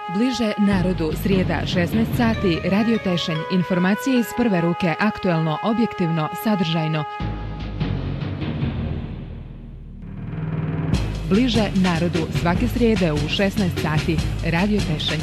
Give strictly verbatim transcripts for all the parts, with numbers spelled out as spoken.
Bliže narodu, srijeda šesnaest sati, Radio Tešanj, informacije iz prve ruke, aktuelno, objektivno, sadržajno. Bliže narodu, svake srijede u šesnaest sati, Radio Tešanj.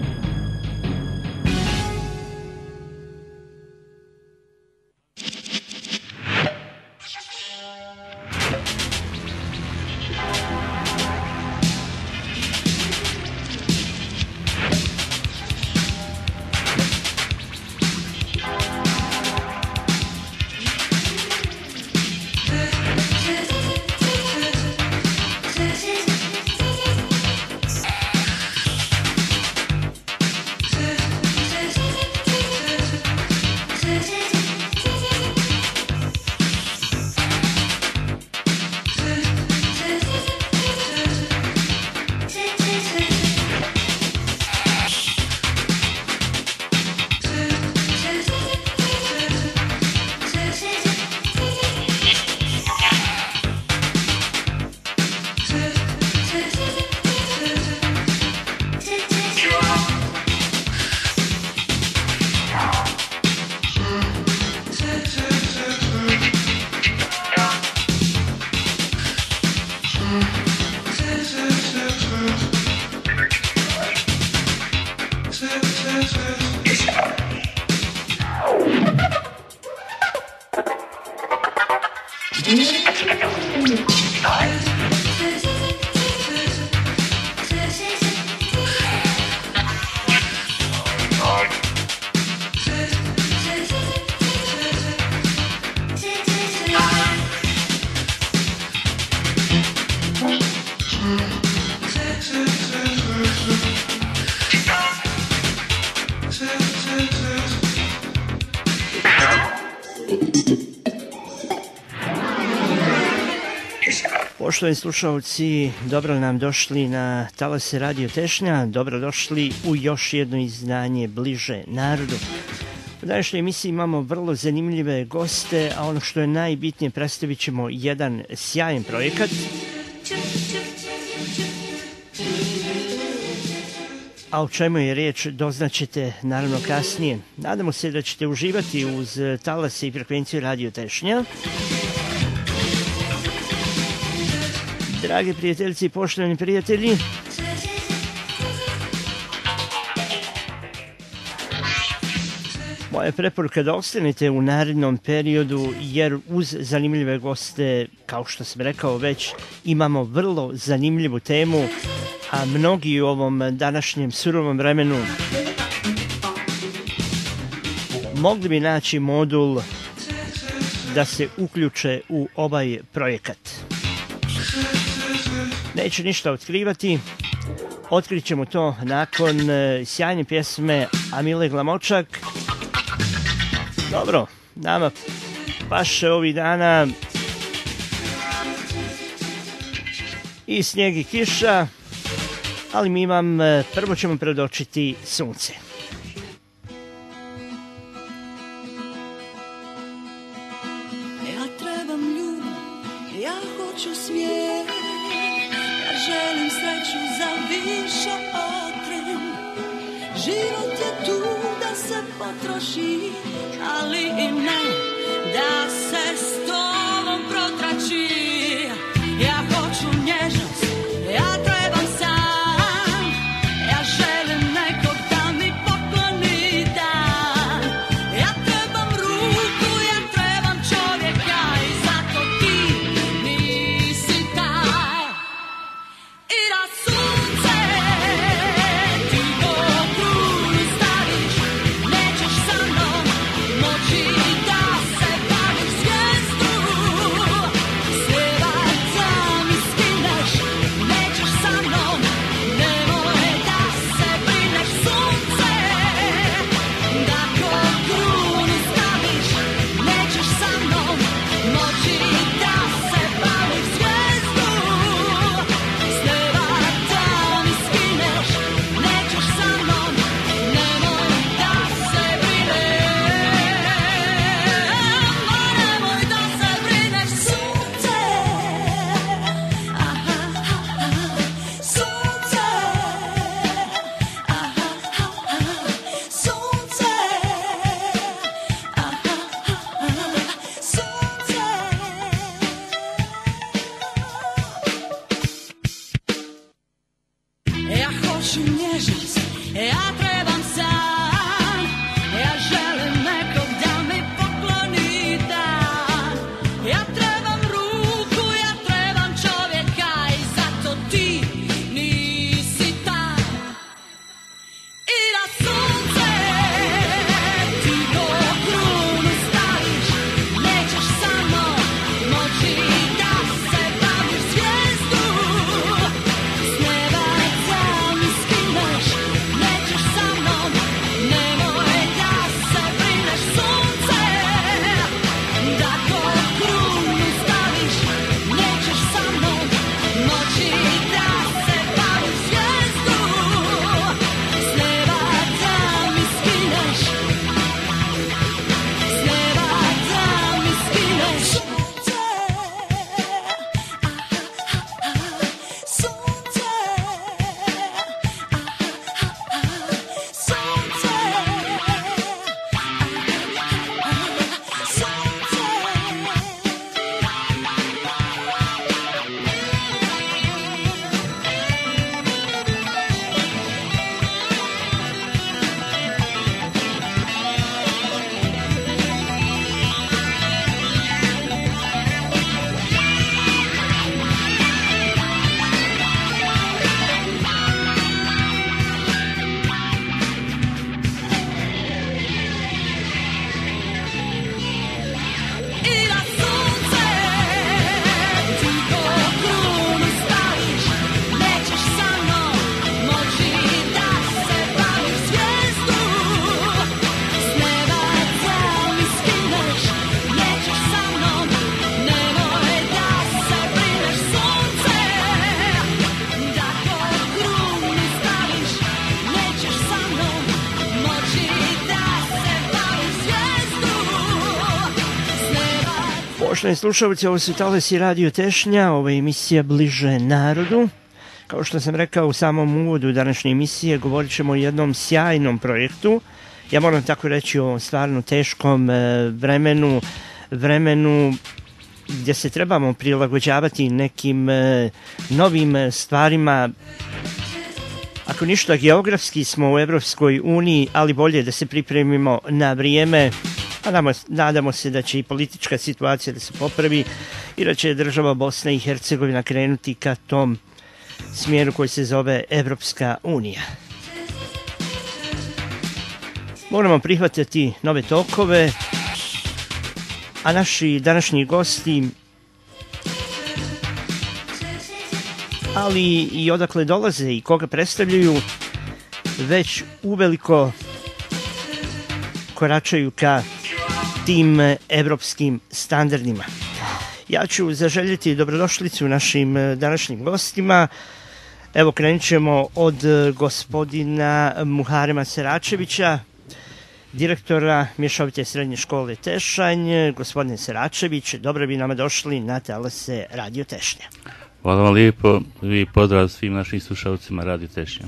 Poštovani slušalci, dobro nam došli na talase Radio Tešnja, dobrodošli u još jedno izdanje Bliže narodu. U današnjoj emisiji imamo vrlo zanimljive goste, a ono što je najbitnije, predstavit ćemo jedan sjajan projekat. A o čemu je riječ doznaćete naravno kasnije. Nadamo se da ćete uživati uz talase i frekvenciju Radio Tešnja. Dragi prijateljci i poštovani prijatelji, moja preporuka da ostanete u narednom periodu, jer uz zanimljive goste, kao što sam rekao već, imamo vrlo zanimljivu temu, a mnogi u ovom današnjem surovom vremenu mogli bi naći modul da se uključe u ovaj projekat. Neću ništa otkrivati, otkrit ćemo to nakon e, sjajne pjesme Amile Glamočak. Dobro, nama paše ovih dana i snijeg i kiša, ali mi vam e, prvo ćemo predočiti sunce. Ja trebam ljubav, ja hoću smijeh, želim sreću za više od tren. Život je tu da se potroši, ali i ne da se s tobom protrači. Ja hoću nježnost, ja trebam sam, ja želim nekog da mi pokloni dan. Ja trebam ruku, ja trebam čovjeka i zato ti nisi taj. I da sunce ti do grudi staviš, nećeš sa mnom moći da Poštovani slušalci, ovo su Talasi Radio Tešnja, ovo je emisija Bliže narodu. Kao što sam rekao u samom uvodu današnje emisije, govorit ćemo o jednom sjajnom projektu. Ja moram tako reći o ovom stvarno teškom vremenu, vremenu gdje se trebamo prilagođavati nekim novim stvarima. Ako ništa, geografski smo u Evropskoj uniji, ali bolje da se pripremimo na vrijeme. Nadamo, nadamo se da će i politička situacija da se popravi i da će država Bosna i Hercegovina krenuti ka tom smjeru koji se zove Evropska unija. Moramo prihvatiti nove tokove, a naši današnji gosti, ali i odakle dolaze i koga predstavljaju, već uveliko koračaju ka tim evropskim standardima. Ja ću zaželjeti dobrodošlicu našim današnjim gostima. Evo, krenut ćemo od gospodina Muharema Seračevića, direktora Mješovite srednje škole Tešanj. Gospodine Seračević, dobro bi nama došli na Talase Radio Tešnja. Hvala vam lijepo i pozdrav svim našim slušalcima Radio Tešnja.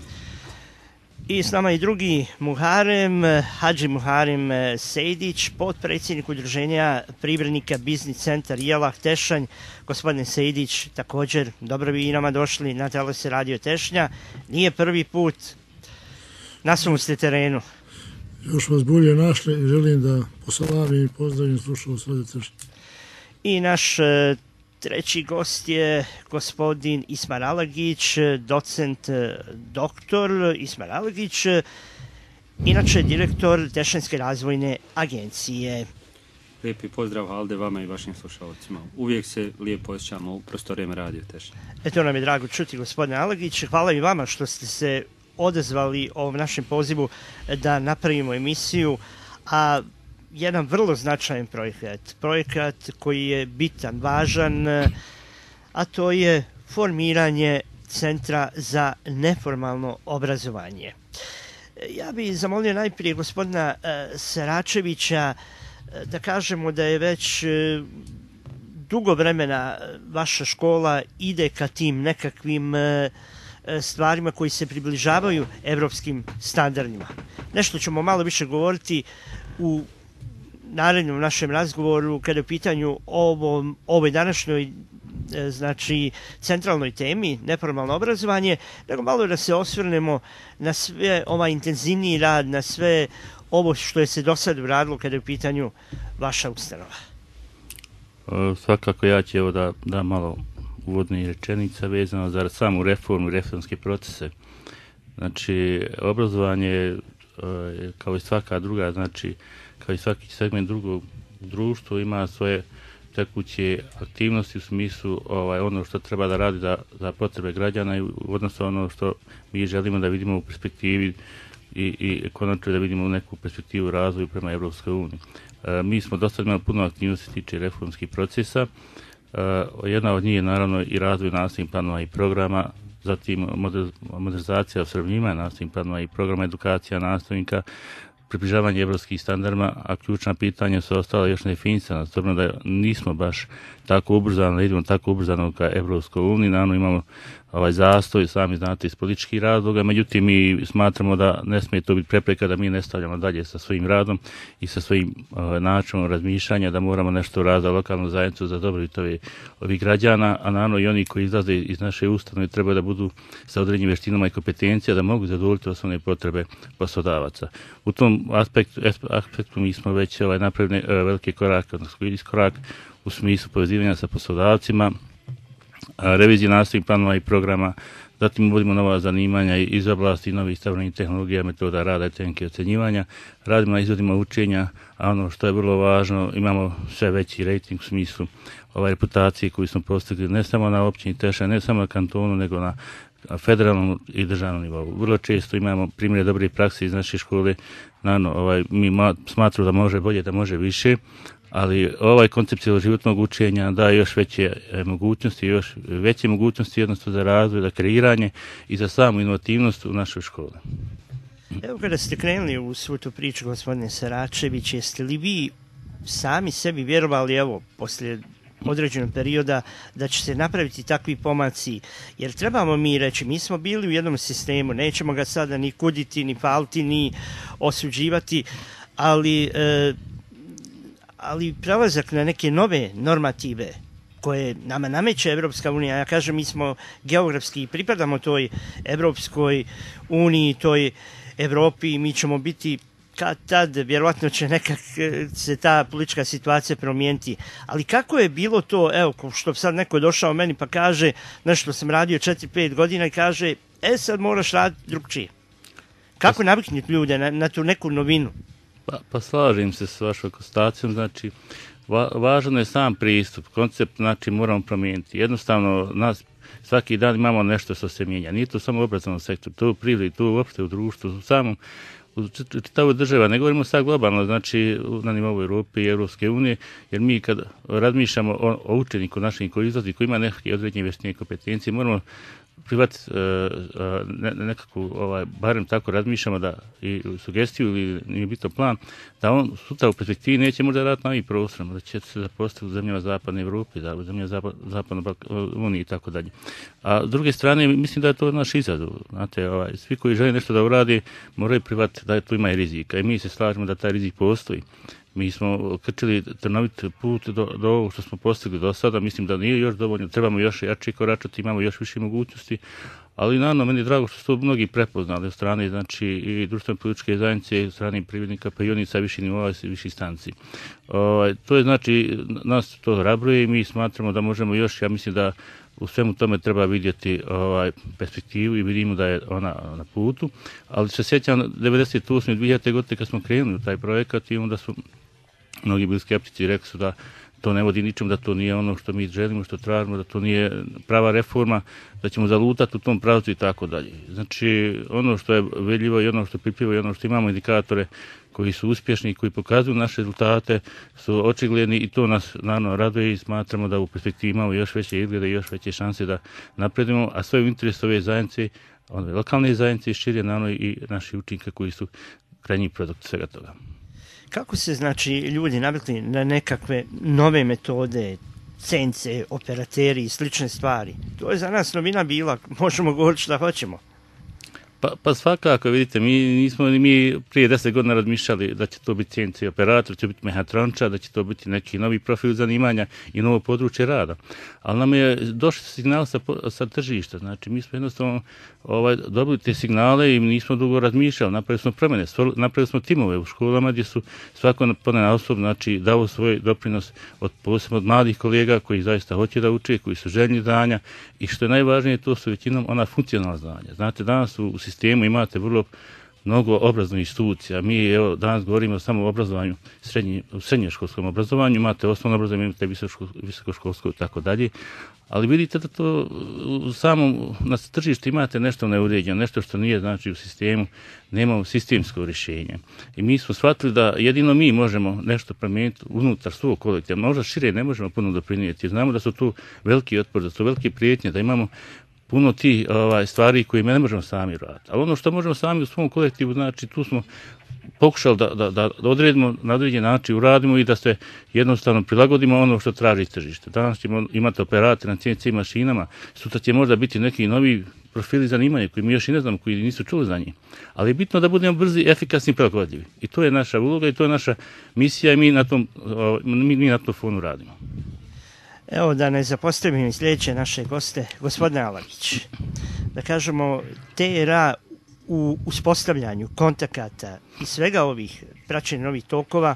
I s nama i drugi Muharem, Hadži Muharem Sejdić, potpredsjednik udruženja privrednika Biznis centar Jelah Tešanj. Gospodine Sejdić, također dobro bi i nama došli na Talase Radio Tešnja. Nije prvi put, na svom ste terenu. Još vas bolje našli i želim da posalavim i pozdravim slušalce Radio Tešnja. I naš treći gost je gospodin Ismar Alagić, docent doktor Ismar Alagić, inače direktor Tešanjske razvojne agencije. Lijepi pozdrav Halde vama i vašim slušalcima. Uvijek se lijepo osjećamo u prostorijama Radio Tešnja. Eto, nam je drago čuti, gospodine Alagić. Hvala i vama što ste se odazvali ovom našem pozivu da napravimo emisiju, a jedan vrlo značajan projekat, projekat koji je bitan, važan, a to je formiranje Centra za neformalno obrazovanje. Ja bih zamolio najprije gospodina Seračevića da kažemo da je već dugo vremena vaša škola ide ka tim nekakvim stvarima koji se približavaju evropskim standardima. Nešto ćemo malo više govoriti u narednom našem razgovoru kada je u pitanju ovom, ovoj današnjoj znači centralnoj temi neformalno obrazovanje, nego malo da se osvrnemo na sve ovaj intenzivniji rad, na sve ovo što je se do sad uradilo kada je u pitanju vaša ustanova. Svakako ja ću evo da, da malo uvodnih rečenica vezano za samu reformu i reformske procese. Znači, obrazovanje kao i svaka druga, znači kao i svaki segment drugog društva ima svoje tekuće aktivnosti u smislu ovaj, ono što treba da radi za, za potrebe građana i odnosno ono što mi želimo da vidimo u perspektivi i, i konačno da vidimo neku perspektivu razvoju prema Evropskoj uniji. E, mi smo dosta imali puno aktivnosti tiče reformskih procesa. E, jedna od njih je naravno i razvoj nastavnih planova i programa, zatim modernizacija, osuvremenjivanje nastavnih planova i programa, edukacija nastavnika, približavanje evropskih standardima, a ključna pitanja su ostala još nedefinisana, s obzirom da nismo baš tako ubrzano, da idemo tako ubrzano ka Evropskoj uniji, naravno imamo ovaj zastoj, sami znate, iz političkih razloga, međutim mi smatramo da ne smije to biti prepreka da mi ne stavljamo dalje sa svojim radom i sa svojim uh, načinom razmišljanja, da moramo nešto raditi za lokalnu zajednicu, za dobrobit ovih građana, a naravno i oni koji izlaze iz naše ustanove treba da budu sa određenim vještinama i kompetencija da mogu zadovoljiti osnovne potrebe poslodavaca. U tom aspektu, aspektu mi smo već ovaj, napravili uh, velike korake, odnosno iskorak u smislu povezivanja sa poslodavcima, revizije nastavnih planova i programa, zatim uvodimo nova zanimanja iz oblasti novih savremenih tehnologija, metoda rada i tehnike ocjenjivanja, radimo na izvodima učenja, a ono što je vrlo važno, imamo sve veći rejting u smislu ovaj, reputacije koju smo postigli ne samo na općini Tešanj, ne samo na kantonu, nego na federalnom i državnom nivou. Vrlo često imamo primjere dobre prakse iz naše škole, naravno, ovaj, mi smatramo da može bolje, da može više, ali ovaj koncept cjeloživotnog učenja daje još veće mogućnosti, još veće mogućnosti jednostavno za razvoj, za kreiranje i za samu inovativnost u našoj školi. Evo kada ste krenuli u svu tu priču, gospodine Seračević, jeste li vi sami sebi vjerovali, evo, poslije određenog perioda da će se napraviti takvi pomaci, jer trebamo mi reći, mi smo bili u jednom sistemu, nećemo ga sada ni kuditi, ni paliti, ni osuđivati, ali, e, ali prelazak na neke nove normative koje nama nameće Evropska unija, ja kažem, mi smo geografski pripadamo toj Evropskoj uniji, toj Evropi, mi ćemo biti kad tad, vjerovatno će nekak se ta politička situacija promijeniti. Ali kako je bilo to, evo, što sad neko došao meni pa kaže, nešto sam radio četiri pet godina i kaže, e sad moraš raditi drugčije. Kako naviknuti ljude na, na tu neku novinu? Pa, pa slažem se s vašom konstatacijom, znači, va, važan je sam pristup, koncept, znači, moramo promijeniti. Jednostavno, nas svaki dan imamo nešto što se mijenja. Nije to samo u obrazovnom sektoru, to u privredi, to uopšte u društvu, u samom u čitavoj država, ne govorimo sad globalno, znači na nivou Europe i Europske unije, jer mi kad razmišljamo o, o učeniku našem koji izlazi, koji ima neke određene vještine kompetencije, moramo prihvatiti uh, ne, nekakvu, ovaj, barem tako razmišljamo da i sugestiju ili nije bitno plan, da on sutra u perspektivi neće možda raditi na ovim prostorima, da će se zaposliti u zemljama Zapadne Evrope, da u zemljama Zapad, Zapadne Unije i tako dalje. A s druge strane, mislim da je to naš izazov. Znate, ovaj, svi koji žele nešto da uradi, moraju prihvatiti da tu ima i rizika. I mi se slažemo da taj rizik postoji. Mi smo krčili trnovit put do, do ovog što smo postigli do sada, mislim da nije još dovoljno, trebamo još jače koračati, imamo još više mogućnosti, ali naravno meni je drago što su to mnogi prepoznali od strane, znači i društvene političke zajednice, od strane privrednika, pa i oni sa viših nivoa i viših stanci. Ovaj, to je znači, nas to rabruje i mi smatramo da možemo još, ja mislim da u svemu tome treba vidjeti ovaj, perspektivu i vidimo da je ona na putu, ali se sjećam devedeset osme. dvije hiljade. godine kad smo krenuli u taj projekat i onda su mnogi bili skeptici i rekli su da to ne vodi ničem, da to nije ono što mi želimo, što tražimo, da to nije prava reforma, da ćemo zalutati u tom pravcu i tako dalje. Znači, ono što je vidljivo i ono što je pipljivo i ono što imamo indikatore koji su uspješni i koji pokazuju naše rezultate su očigledni i to nas naravno raduje i smatramo da u perspektivi imamo još veće izglede i još veće šanse da napredimo, a sve u interesu ove zajednice, ove lokalne zajednice, šire naravno i naši učinka koji su krajnji produkt svega toga. Kako se, znači, ljudi navikli na nekakve nove metode, cence, operateri i slične stvari? To je za nas novina bila, možemo govoriti šta hoćemo. Pa, pa svakako, vidite, mi nismo mi prije deset godina razmišljali da će to biti C N C operator, da će biti mehatrončar, da će to biti neki novi profil zanimanja i novo područje rada. Ali nam je došli signal sa, sa tržišta, znači mi smo jednostavno ovaj, dobili te signale i nismo dugo razmišljali, napravili smo promjene, napravili smo timove u školama gdje su svako ponaosob, znači dao svoj doprinos od posebno od mladih kolega koji zaista hoće da uče, koji su željni znanja i što je najvažnije, to su većinom ona funkcionalna znanja. Znate, danas u sistemu imate vrlo mnogo obrazovnih institucija. Mi evo, danas govorimo samo o obrazovanju, srednji, u srednjoškolskom obrazovanju, imate osnovno obrazovanje, imate visokoškolsko i tako dalje, ali vidite da to u samom, na tržištu imate nešto neuređeno, nešto što nije znači u sistemu, nemamo sistemsko rješenje. I mi smo shvatili da jedino mi možemo nešto promijeniti unutar svog kolektiva, možda šire ne možemo puno doprinijeti, jer znamo da su tu veliki otpor, da su velike prijetnje, da imamo puno tih ovaj, stvari koje ne možemo sami raditi. Ali ono što možemo sami u svom kolektivu, znači tu smo pokušali da, da, da odredimo na određen način, uradimo i da se jednostavno prilagodimo ono što traži tržište. Danas ćemo imati operatore na C N C mašinama, sutra će možda biti neki novi profili zanimanja koji mi još i ne znamo, koji nisu čuli za njih. Ali je bitno da budemo brzi, efikasni i prilagodljivi. I to je naša uloga i to je naša misija i mi na tom, mi, mi na tom fonu radimo. Evo da ne zapostavim i sljedeće naše goste, gospodine Alagić. Da kažemo, T R A u uspostavljanju kontakata i svega ovih praćenja novih tokova,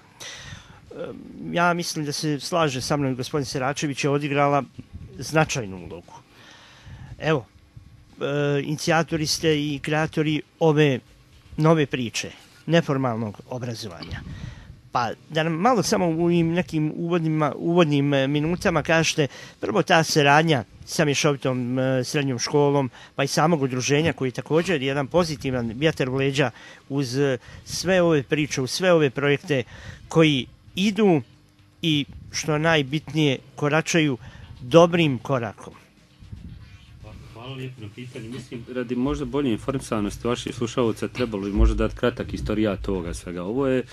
ja mislim da se slaže sa mnom i gospodin Seračević je odigrala značajnu ulogu. Evo, e, inicijatori ste i kreatori ove nove priče, neformalnog obrazovanja. Pa da nam malo samo u nekim uvodnim, uvodnim minutama kažete, prvo ta saradnja sa mješovitom srednjom školom, pa i samog udruženja koji je također jedan pozitivan vjetar u leđa uz sve ove priče, uz sve ove projekte koji idu i što najbitnije koračaju dobrim korakom. Hvala lijepo na pitanju. Mislim, radi možda bolje informisanosti vaših slušalaca trebalo bi možda dati kratak istorijat ovoga svega. Ovo je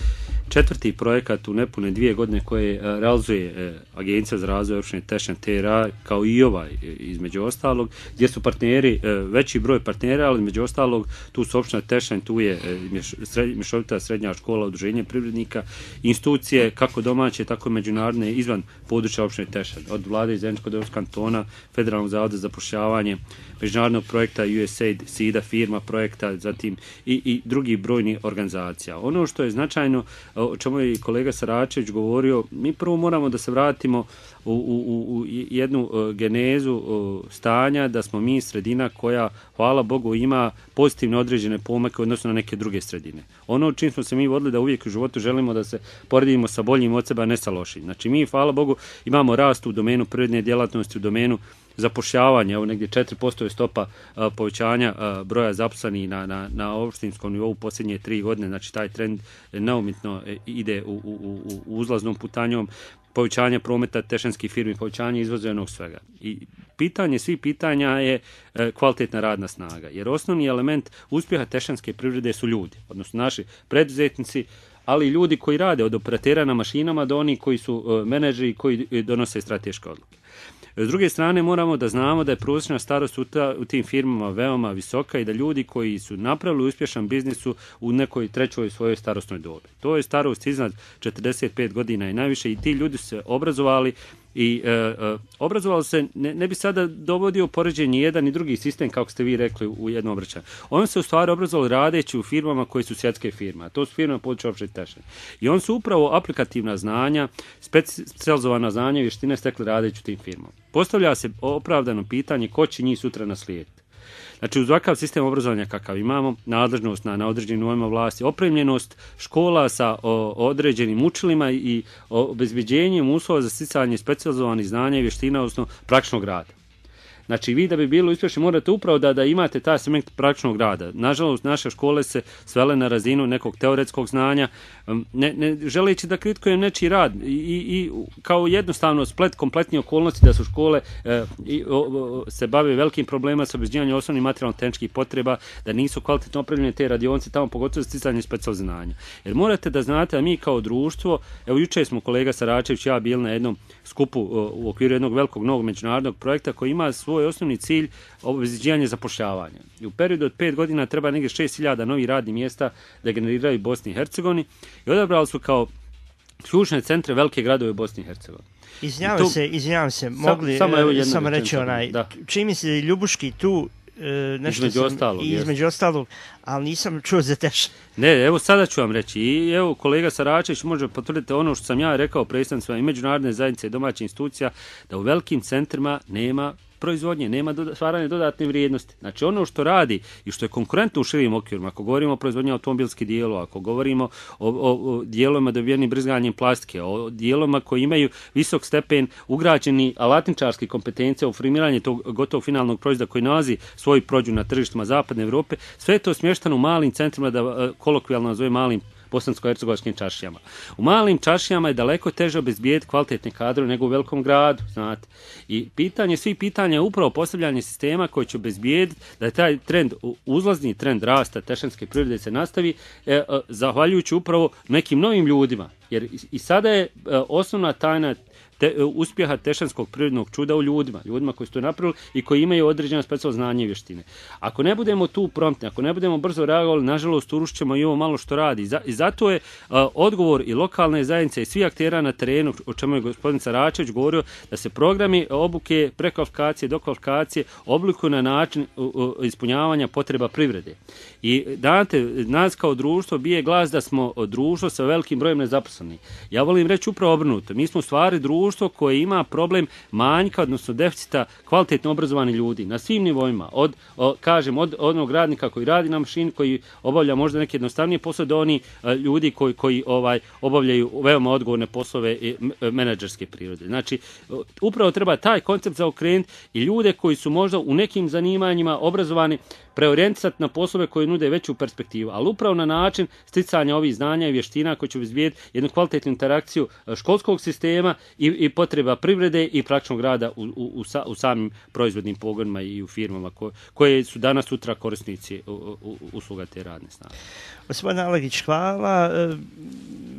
četvrti projekat u nepune dvije godine koje realizuje Agencija za razvoj opštine Tešnja T R A, kao i ovaj između ostalog, gdje su partneri, veći broj partnera, ali između ostalog tu su opština Tešnja, tu je mješovita srednja škola, udruženje privrednika, institucije kako domaće, tako i međunarodne izvan područja opštine Tešnja, od vlade iz Zeničko-Dobojskog kantona, Federalnog zavoda za zapošljavanje, međunarodnog projekta U S A I D, SIDA firma projekta, zatim i, i drugi brojni organizacija. Ono što je značajno, o čemu je i kolega Saračević govorio, mi prvo moramo da se vratimo u, u, u jednu uh, genezu uh, stanja, da smo mi sredina koja, hvala Bogu, ima pozitivne određene pomake odnosno na neke druge sredine. Ono čim smo se mi vodili da uvijek u životu želimo da se poredimo sa boljim od sebe, a ne sa lošim. Znači mi, hvala Bogu, imamo rast u domenu privredne djelatnosti, u domenu zapošljavanja, evo negdje četiri posto je stopa a, povećanja a, broja zaposlenih na, na, na opštinskom nivou u posljednje tri godine, znači taj trend neumitno ide u, u, u, u uzlaznom putanjom, povećanje prometa tešanskih firmi, povećanje izvoza svega. I pitanje svih pitanja je e, kvalitetna radna snaga, jer osnovni element uspjeha tešanske privrede su ljudi, odnosno naši preduzetnici, ali i ljudi koji rade od operatera na mašinama do oni koji su e, menadžeri koji donose strateške odluke. S druge strane, moramo da znamo da je prosječna starost u, ta, u tim firmama veoma visoka i da ljudi koji su napravili uspješan biznisu u nekoj trećoj svojoj starosnoj dobi. To je starost iznad četrdeset pet godina i najviše, i ti ljudi su se obrazovali i e, e, obrazovalo se, ne, ne bi sada dovodio poređenje jedan i drugi sistem, kako ste vi rekli u jednom obraćanju. Oni se u stvari obrazovali radeći u firmama koje su svjetske firme, a to su firme na području opštine Tešnje. I oni su upravo aplikativna znanja, specijalizovana znanja i vještine stekli radeći u tim firmama. Postavlja se opravdano pitanje ko će njih sutra naslijediti. Znači, uz ovakav sistem obrazovanja kakav imamo, nadležnost na, na određenim nivoima vlasti, opremljenost škola sa o, određenim učilima i obezbeđenjem uslova za sticanje specijalizovanih znanja i vještina, odnosno praktičnog rada. Znači, vi da bi bili uspješni morate upravo da, da imate taj segment praktičnog rada. Nažalost, naše škole se svele na razinu nekog teoretskog znanja, ne, ne želeći da kritikujem nečiji rad i, i kao jednostavno splet kompletnih okolnosti da su škole e, i, o, o, se bave velikim problemima sa obezbeđivanjem osnovnih materijalno-tehničkih potreba, da nisu kvalitetno opremljene te radionice tamo, pogotovo za sticanje specijalizovanih znanja. Jer morate da znate da mi kao društvo, evo juče smo kolega Saračević i ja bili na jednom skupu o, u okviru jednog velikog novog međunarodnog projekta koji ima svoj osnovni cilj obezbeđivanje zapošljavanja. I u periodu od pet godina treba negdje šest hiljada novih radnih mjesta da generiraju Bosni i Hercegovini i odabrali su kao ključne centre velike gradove u Bosni i Hercegovini. Izvinjavam tu, se, izvinjavam se, mogli samo, evo samo reći onaj, da. Čini mi se da je Ljubuški tu e, nešto između sam, ostalog, između ostalog, ali nisam čuo za Tešnje. Ne, evo sada ću vam reći i evo kolega Saračević može potvrditi ono što sam ja rekao predstavnicima i međunarodne zajednice i domaćih institucija, da u velikim centrima nema proizvodnje, nema doda, stvaranje dodatne vrijednosti. Znači ono što radi i što je konkurentno u širim okvirima, ako govorimo o proizvodnji automobilskih dijelova, ako govorimo o, o, o dijelovima dobijenim brizganjem plastike, o dijelovima koji imaju visok stepen ugrađeni alatničarskih kompetencija u formiranju tog gotovog finalnog proizvoda koji nalazi svoj prođu na tržištima Zapadne Evrope, sve je to smještano u malim centrima, da kolokvijalno nazove malim bosansko-hercegovačkim čaršijama. U malim čaršijama je daleko teže obezbijediti kvalitetne kadrove nego u velikom gradu, znate. I pitanje, svi pitanja je upravo postavljanje sistema koji će obezbijediti da je taj trend, uzlazni trend rasta tešanske privrede se nastavi, e, e, zahvaljujući upravo nekim novim ljudima. Jer i, i sada je e, osnovna tajna te, uspjeha tešanskog prirodnog čuda u ljudima, ljudima koji su to napravili i koji imaju određena specijalna znanja i vještine. Ako ne budemo tu promptni, ako ne budemo brzo reagovali, nažalost urušćemo i ovo malo što radi. I zato je uh, odgovor i lokalne zajednice i svi aktera na terenu, o čemu je gospodin Saračević govorio, da se programi obuke, prekvalifikacije, dokvalifikacije oblikuju na način uh, uh, ispunjavanja potreba privrede. I date, nas kao društvo bije glas da smo društvo sa velikim brojem nezaposlenih. Ja volim reći upravo obrnuto. Mi smo u stvari društvo koje ima problem manjka, odnosno deficita kvalitetno obrazovanih ljudi na svim nivoima. Od, o, kažem, od onog radnika koji radi na mašini, koji obavlja možda neke jednostavnije poslove, do oni a, ljudi koji, koji ovaj, obavljaju veoma odgovorne poslove i menadžerske prirode. Znači, upravo treba taj koncept zaokrenuti i ljude koji su možda u nekim zanimanjima obrazovani preorijentisati na poslove koje nude veću perspektivu, ali upravo na način sticanja ovih znanja i vještina koji će obezbijediti jednu kvalitetnu interakciju školskog sistema i, i potreba privrede i praktičnog rada u, u, u, sa, u samim proizvodnim pogonima i u firmama ko, koje su danas sutra korisnici u, u, usluga te radne snage. Gospodin Alegić, hvala.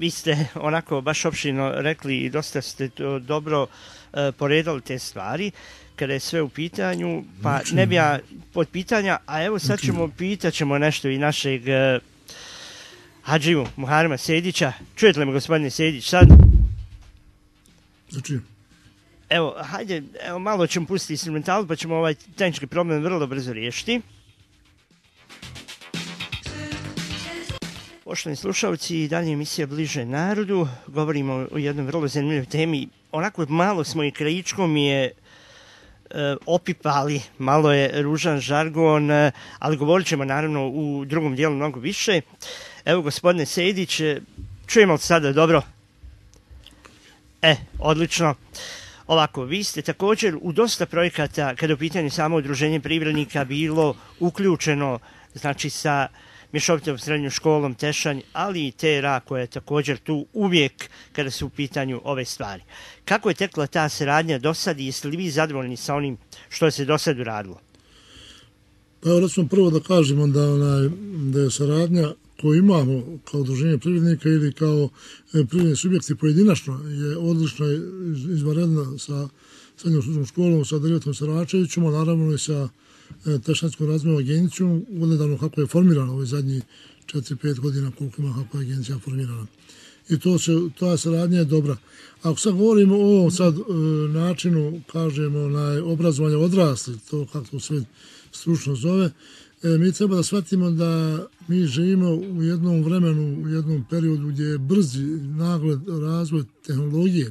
vi ste onako baš opširno rekli i dosta ste to dobro e, poredali te stvari kada je sve u pitanju, pa znači, ne bi ja pod pitanja, a evo sad znači, ćemo pitat ćemo nešto i našeg e, Hadžiju Muharema Sejdića. Čujete li me, gospodine Sejdić, sad? Znači? Evo, hajde, evo, malo ćemo pustiti instrumentalu, pa ćemo ovaj tehnički problem vrlo brzo riješiti. Poštovani slušalci, dalje emisija Bliže narodu. Govorimo o jednoj vrlo zanimljivoj temi. Onako malo smo i krajičkom je e, opipali, malo je ružan žargon, e, ali govorit ćemo naravno u drugom dijelu mnogo više. Evo, gospodine Sejdić, čujemo li sada dobro? E, odlično. Ovako, vi ste također u dosta projekata, kada je u pitanju samo udruženje privrednika bilo uključeno, znači sa mješovitom srednjom školom Tešanj, ali i T R A koja je također tu uvijek kada su u pitanju ove stvari. Kako je tekla ta saradnja do sad i jeste li vi zadovoljni sa onim što se do sad uradilo? Pa evo, recimo prvo da kažemo da, onaj, da je saradnja koju imamo kao udruženje privrednika ili kao privredni subjekti pojedinačno je odlično izvanredna sa srednjom stručnom školom, sa Drvetom Saračevićom, a naravno i sa Tešanjskom razvojnom agencijom, odnedavno kako je formirana ove zadnji četiri pet godina koliko ima kako je agencija formirana. I to se, ta saradnja je dobra. Ako sad govorimo o ovom sad e, načinu, kažemo, na obrazovanje odrasli, to kako se stručno zove, e, mi treba da shvatimo da mi živimo u jednom vremenu, u jednom periodu gdje je brzi nagled razvoj tehnologije.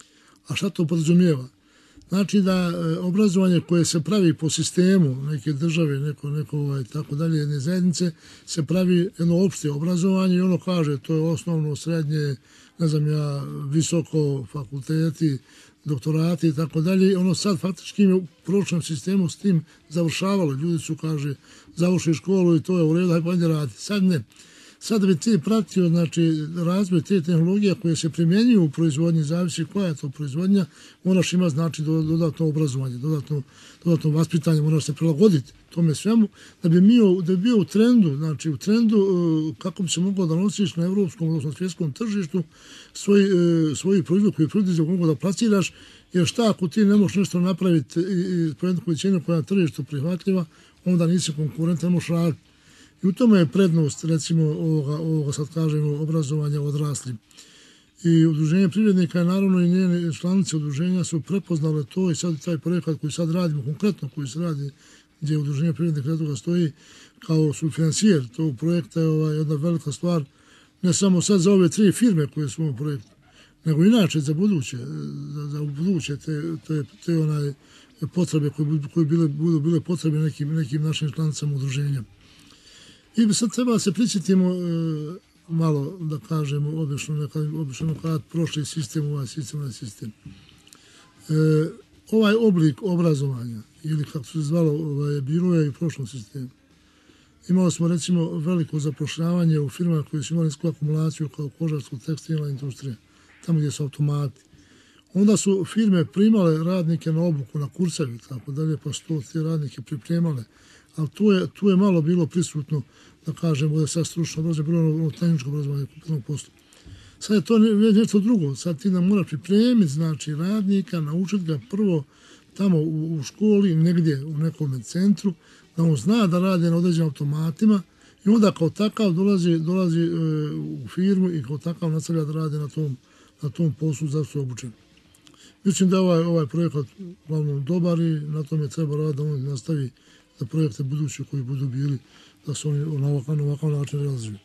A šta to podrazumijeva? Znači da e, obrazovanje koje se pravi po sistemu neke države, neko, neko ovaj, tako dalje, jedne zajednice, se pravi jedno opšte obrazovanje i ono kaže to je osnovno, srednje, ne znam ja, visoko, fakulteti, doktorati i tako dalje. Ono sad faktički u prošlom sistemu s tim završavalo. Ljudi su, kaže, završi školu i to je u redu, hajde pa radi. Sad ne. Sad bi ti pratio, znači, razvoj te tehnologije koje se primjenjuju u proizvodnji, zavisi koja je to proizvodnja, moraš ima, znači, dodatno obrazovanje, dodatno, dodatno vaspitanje, moraš se prilagoditi tome svemu, da bi, mi, da bi bio u trendu, znači, u trendu kako bi se moglo da nosiš na evropskom, odnosno svjetskom tržištu svoj, svoj proizvod koji proizvod mogu da plasiraš, jer šta ako ti ne možeš nešto napraviti i po jednu cijenu koja je na tržištu prihvatljiva, onda nisi konkurent, ne možeš raditi. I u tome je prednost, recimo, ovoga, ovoga sad kažemo, obrazovanja odraslim. I udruženje privrednika, naravno i njene članice udruženja su prepoznale to i sad taj projekat koji sad radimo, konkretno koji se radi, gdje udruženje privrednika toga stoji kao sufinancijer tog projekta je ovaj, jedna velika stvar, ne samo sad za ove tri firme koje su u ovom projektu, nego inače za buduće, za, za buduće te, te, te onaj, potrebe koje, budu, koje bile, budu bile potrebe nekim, nekim našim članicama udruženja. I sad treba da se prisjetimo e, malo, da kažemo, obično, neka, obično kada prošli sistem, ovaj sistem, ovaj sistem. E, ovaj oblik obrazovanja, ili kako se zvalo, ovaj, bilo je i u prošlom sistemu. Imali smo, recimo, veliko zapošljavanje u firmama koje su imali nisku akumulaciju kao kožarsko tekstilna industrija, tamo gdje su automati. Onda su firme primale radnike na obuku, na kursevi, tako dalje, pa su to te radnike pripremale. Ali tu je, tu je malo bilo prisutno, da kažemo, da je sad stručno obrazovanje, bilo ono tehničko obrazovanje kupitnog posla. Sad je to nešto drugo. Sad ti nam moraš pripremiti, znači, radnika, naučiti ga prvo tamo u, u školi, negdje u nekom centru, da on zna da radi na određenim automatima i onda kao takav dolazi, dolazi e, u firmu i kao takav nastavlja da radi na tom, na tom poslu za su obučeni. Mislim da je ovaj, ovaj projekat uglavnom dobar i na tome treba raditi da on nastavi da projekte buduće koji budu bili, da se oni na ovakav, na ovakav način realizuju.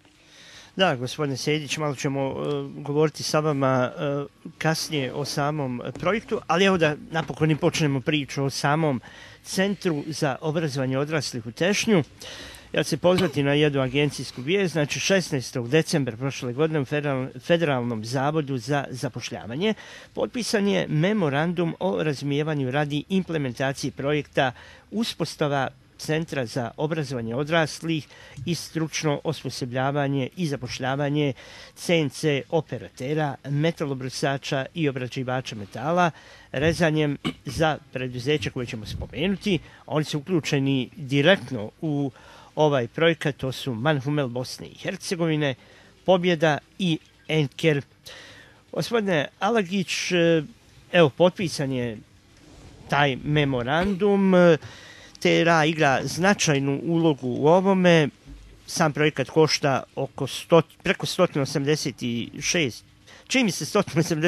Da, gospodine Sejdić, malo ćemo uh, govoriti sa vama uh, kasnije o samom projektu, ali evo da napokon i počnemo priču o samom Centru za obrazovanje odraslih u Tešnju. Ja ću se pozvati na jednu agencijsku vijest, znači šesnaestog decembra prošle godine u Federalnom zavodu za zapošljavanje potpisan je memorandum o razumijevanju radi implementacije projekta uspostava Centra za obrazovanje odraslih i stručno osposobljavanje i zapošljavanje C N C operatera, metalobrusača i obrađivača metala, rezanjem za preduzeća koje ćemo spomenuti. Oni su uključeni direktno u ovaj projekat, to su Manhumel Bosne i Hercegovine, Pobjeda i Enker. Gospodine Alagić, evo, potpisan je taj memorandum, T R A igra značajnu ulogu u ovome, sam projekat košta oko sto, preko sto osamdeset šest, čini mi se sto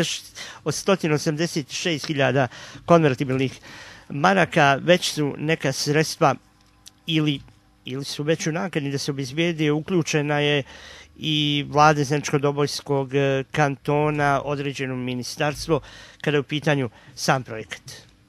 osamdeset šest hiljada konvertibilnih maraka, već su neka sredstva ili, ili su već u nakani da se obezbijedi, uključena je i vlade Zeničko-Dobojskog kantona, određeno ministarstvo, kada je u pitanju sam projekat.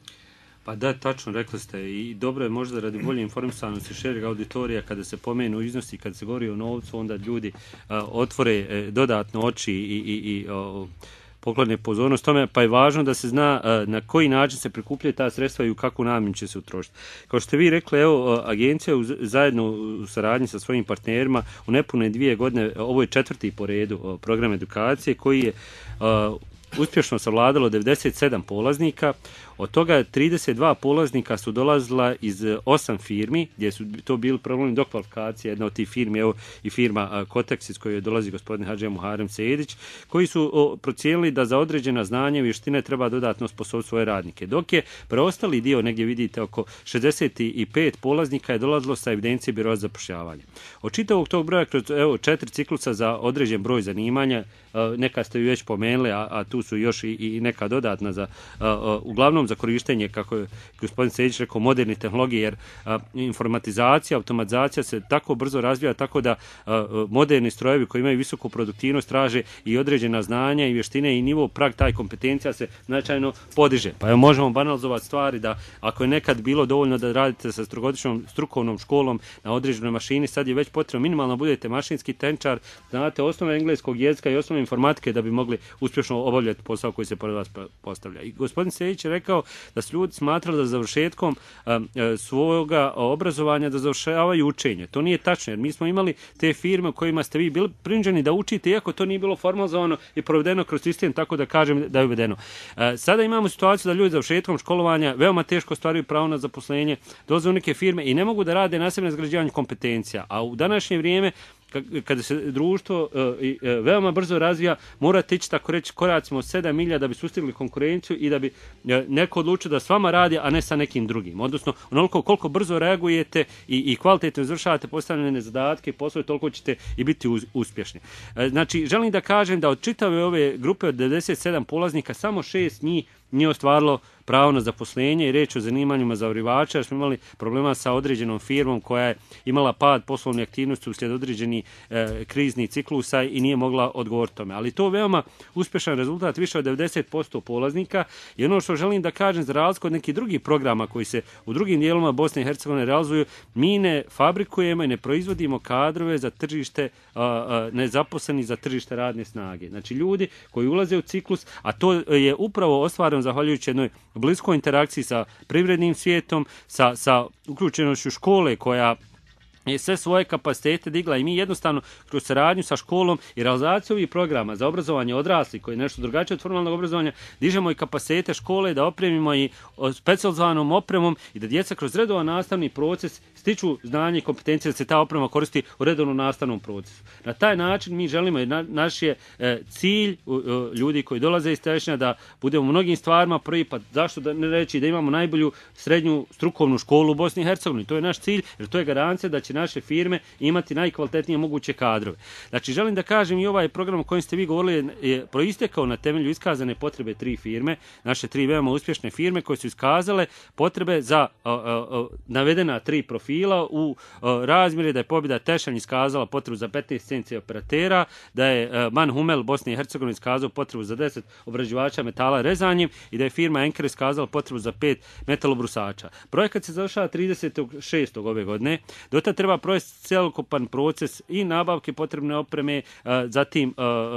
Pa da, tačno, rekli ste, i dobro je možda radi bolje informisanosti šireg auditorija kada se pomenu iznosi, kada se govori o novcu, onda ljudi a, otvore e, dodatno oči i, i, i o, poklone pozornost tome, pa je važno da se zna a, na koji način se prikupljaju ta sredstva i u kakvu namjenu će se utrošiti. Kao što ste vi rekli, evo, agencija u, zajedno u saradnji sa svojim partnerima u nepune dvije godine, ovo je četvrti po redu program edukacije koji je a, uspješno savladalo devedeset sedam polaznika, od toga trideset dva polaznika su dolazila iz osam firmi, gdje su to bili problemi do kvalifikacije, jedna od tih firmi, evo i firma Kotex iz koje dolazi gospodin Hadžija Muharem Sejdić, koji su o, procijenili da za određena znanja i vještine treba dodatno osposobiti svoje radnike. Dok je preostali dio, negdje vidite oko šezdeset pet polaznika je dolazilo sa evidencije biroa za zapošljavanje. Od čitavog tog broja, kroz evo, četiri ciklusa za određen broj zanimanja, neka ste već pomenuli, a, a tu su još i, i neka dodatna za, a, a, uglavnom za korištenje, kako je gospodin Sejdić rekao, moderni tehnologije, jer a, informatizacija, automatizacija se tako brzo razvija, tako da a, moderni strojevi koji imaju visoku produktivnost traže i određena znanja i vještine i nivo prag taj kompetencija se značajno podiže. Pa evo možemo banalizovati stvari da ako je nekad bilo dovoljno da radite sa trogodišnjom strukovnom školom na određenoj mašini, sad je već potrebno minimalno budete mašinski tehničar, znate osnove engleskog jezika i osnove informatike da bi mogli uspješno obavljati posao koji se pored vas postavlja. I gospodin Sejdić je rekao da su ljudi smatrali da završetkom um, svoga obrazovanja da završavaju učenje. To nije tačno, jer mi smo imali te firme u kojima ste vi bili prinuđeni da učite, iako to nije bilo formalizovano i provedeno kroz sistem, tako da kažem da je uvedeno. Uh, sada imamo situaciju da ljudi završetkom školovanja veoma teško ostvaruju pravo na zaposlenje, dolaze u neke firme i ne mogu da rade na sebi na izgrađivanju kompetencija. A u današnje vrijeme kada se društvo uh, uh, veoma brzo razvija, morate ići, tako reći, koracima od sedam milja da bi sustigli konkurenciju i da bi uh, neko odlučio da s vama radi, a ne sa nekim drugim. Odnosno, onoliko koliko brzo reagujete i, i kvalitetno izvršavate postavljene zadatke i poslove, toliko ćete i biti uz, uspješni. Uh, znači, želim da kažem da od čitave ove grupe od devedeset sedam polaznika, samo šest njih nije ostvarilo pravo na zaposlenje i reč o zanimanjima zavarivača, jer smo imali problema sa određenom firmom koja je imala pad poslovne aktivnosti uslijed određenih e, kriznih ciklusa i nije mogla odgovoriti tome. Ali to je veoma uspješan rezultat, više od devedeset posto polaznika, i ono što želim da kažem, za razliku od nekih drugih programa koji se u drugim dijelovima Bosne i Hercegovine realizuju, mi ne fabrikujemo i ne proizvodimo kadrove za tržište a, a, nezaposleni za tržište radne snage. Znači ljudi koji ulaze u ciklus, a to je upravo ostvareno zahvaljujući jednoj bliskoj interakciji sa privrednim svijetom, sa, sa uključenošću škole koja je sve svoje kapacitete digla, i mi jednostavno kroz saradnju sa školom i realizaciju ovih programa za obrazovanje odraslih, koji je nešto drugačije od formalnog obrazovanja, dižemo i kapacitete škole da opremimo i specijalizovanom opremom i da djeca kroz redovan nastavni proces stiču znanje i kompetencije da se ta oprema koristi u redovnom nastavnom procesu. Na taj način mi želimo, na, naš je e, cilj e, ljudi koji dolaze iz Tešnja da budemo u mnogim stvarima prvi, pa zašto da ne reći da imamo najbolju srednju strukovnu školu u Bosni i Hercegovini. To je naš cilj, jer to je garancija da će naše firme imati najkvalitetnije moguće kadrove. Znači, želim da kažem, i ovaj program o kojem ste vi govorili je proistekao na temelju iskazane potrebe tri firme, naše tri veoma uspješne firme koje su iskazale potrebe za o, o, navedena tri profila u o, razmjeri da je Pobjeda Tešanj iskazala potrebu za petnaest C N C operatera, da je o, Man Humel Bosne i Hercegovine iskazao potrebu za deset obrađivača metala rezanjem i da je firma Enker iskazala potrebu za pet metalobrusača. Projekat se završava tridesetog šestog ove godine. Do tada treba provesti cjelokupan proces i nabavke potrebne opreme, zatim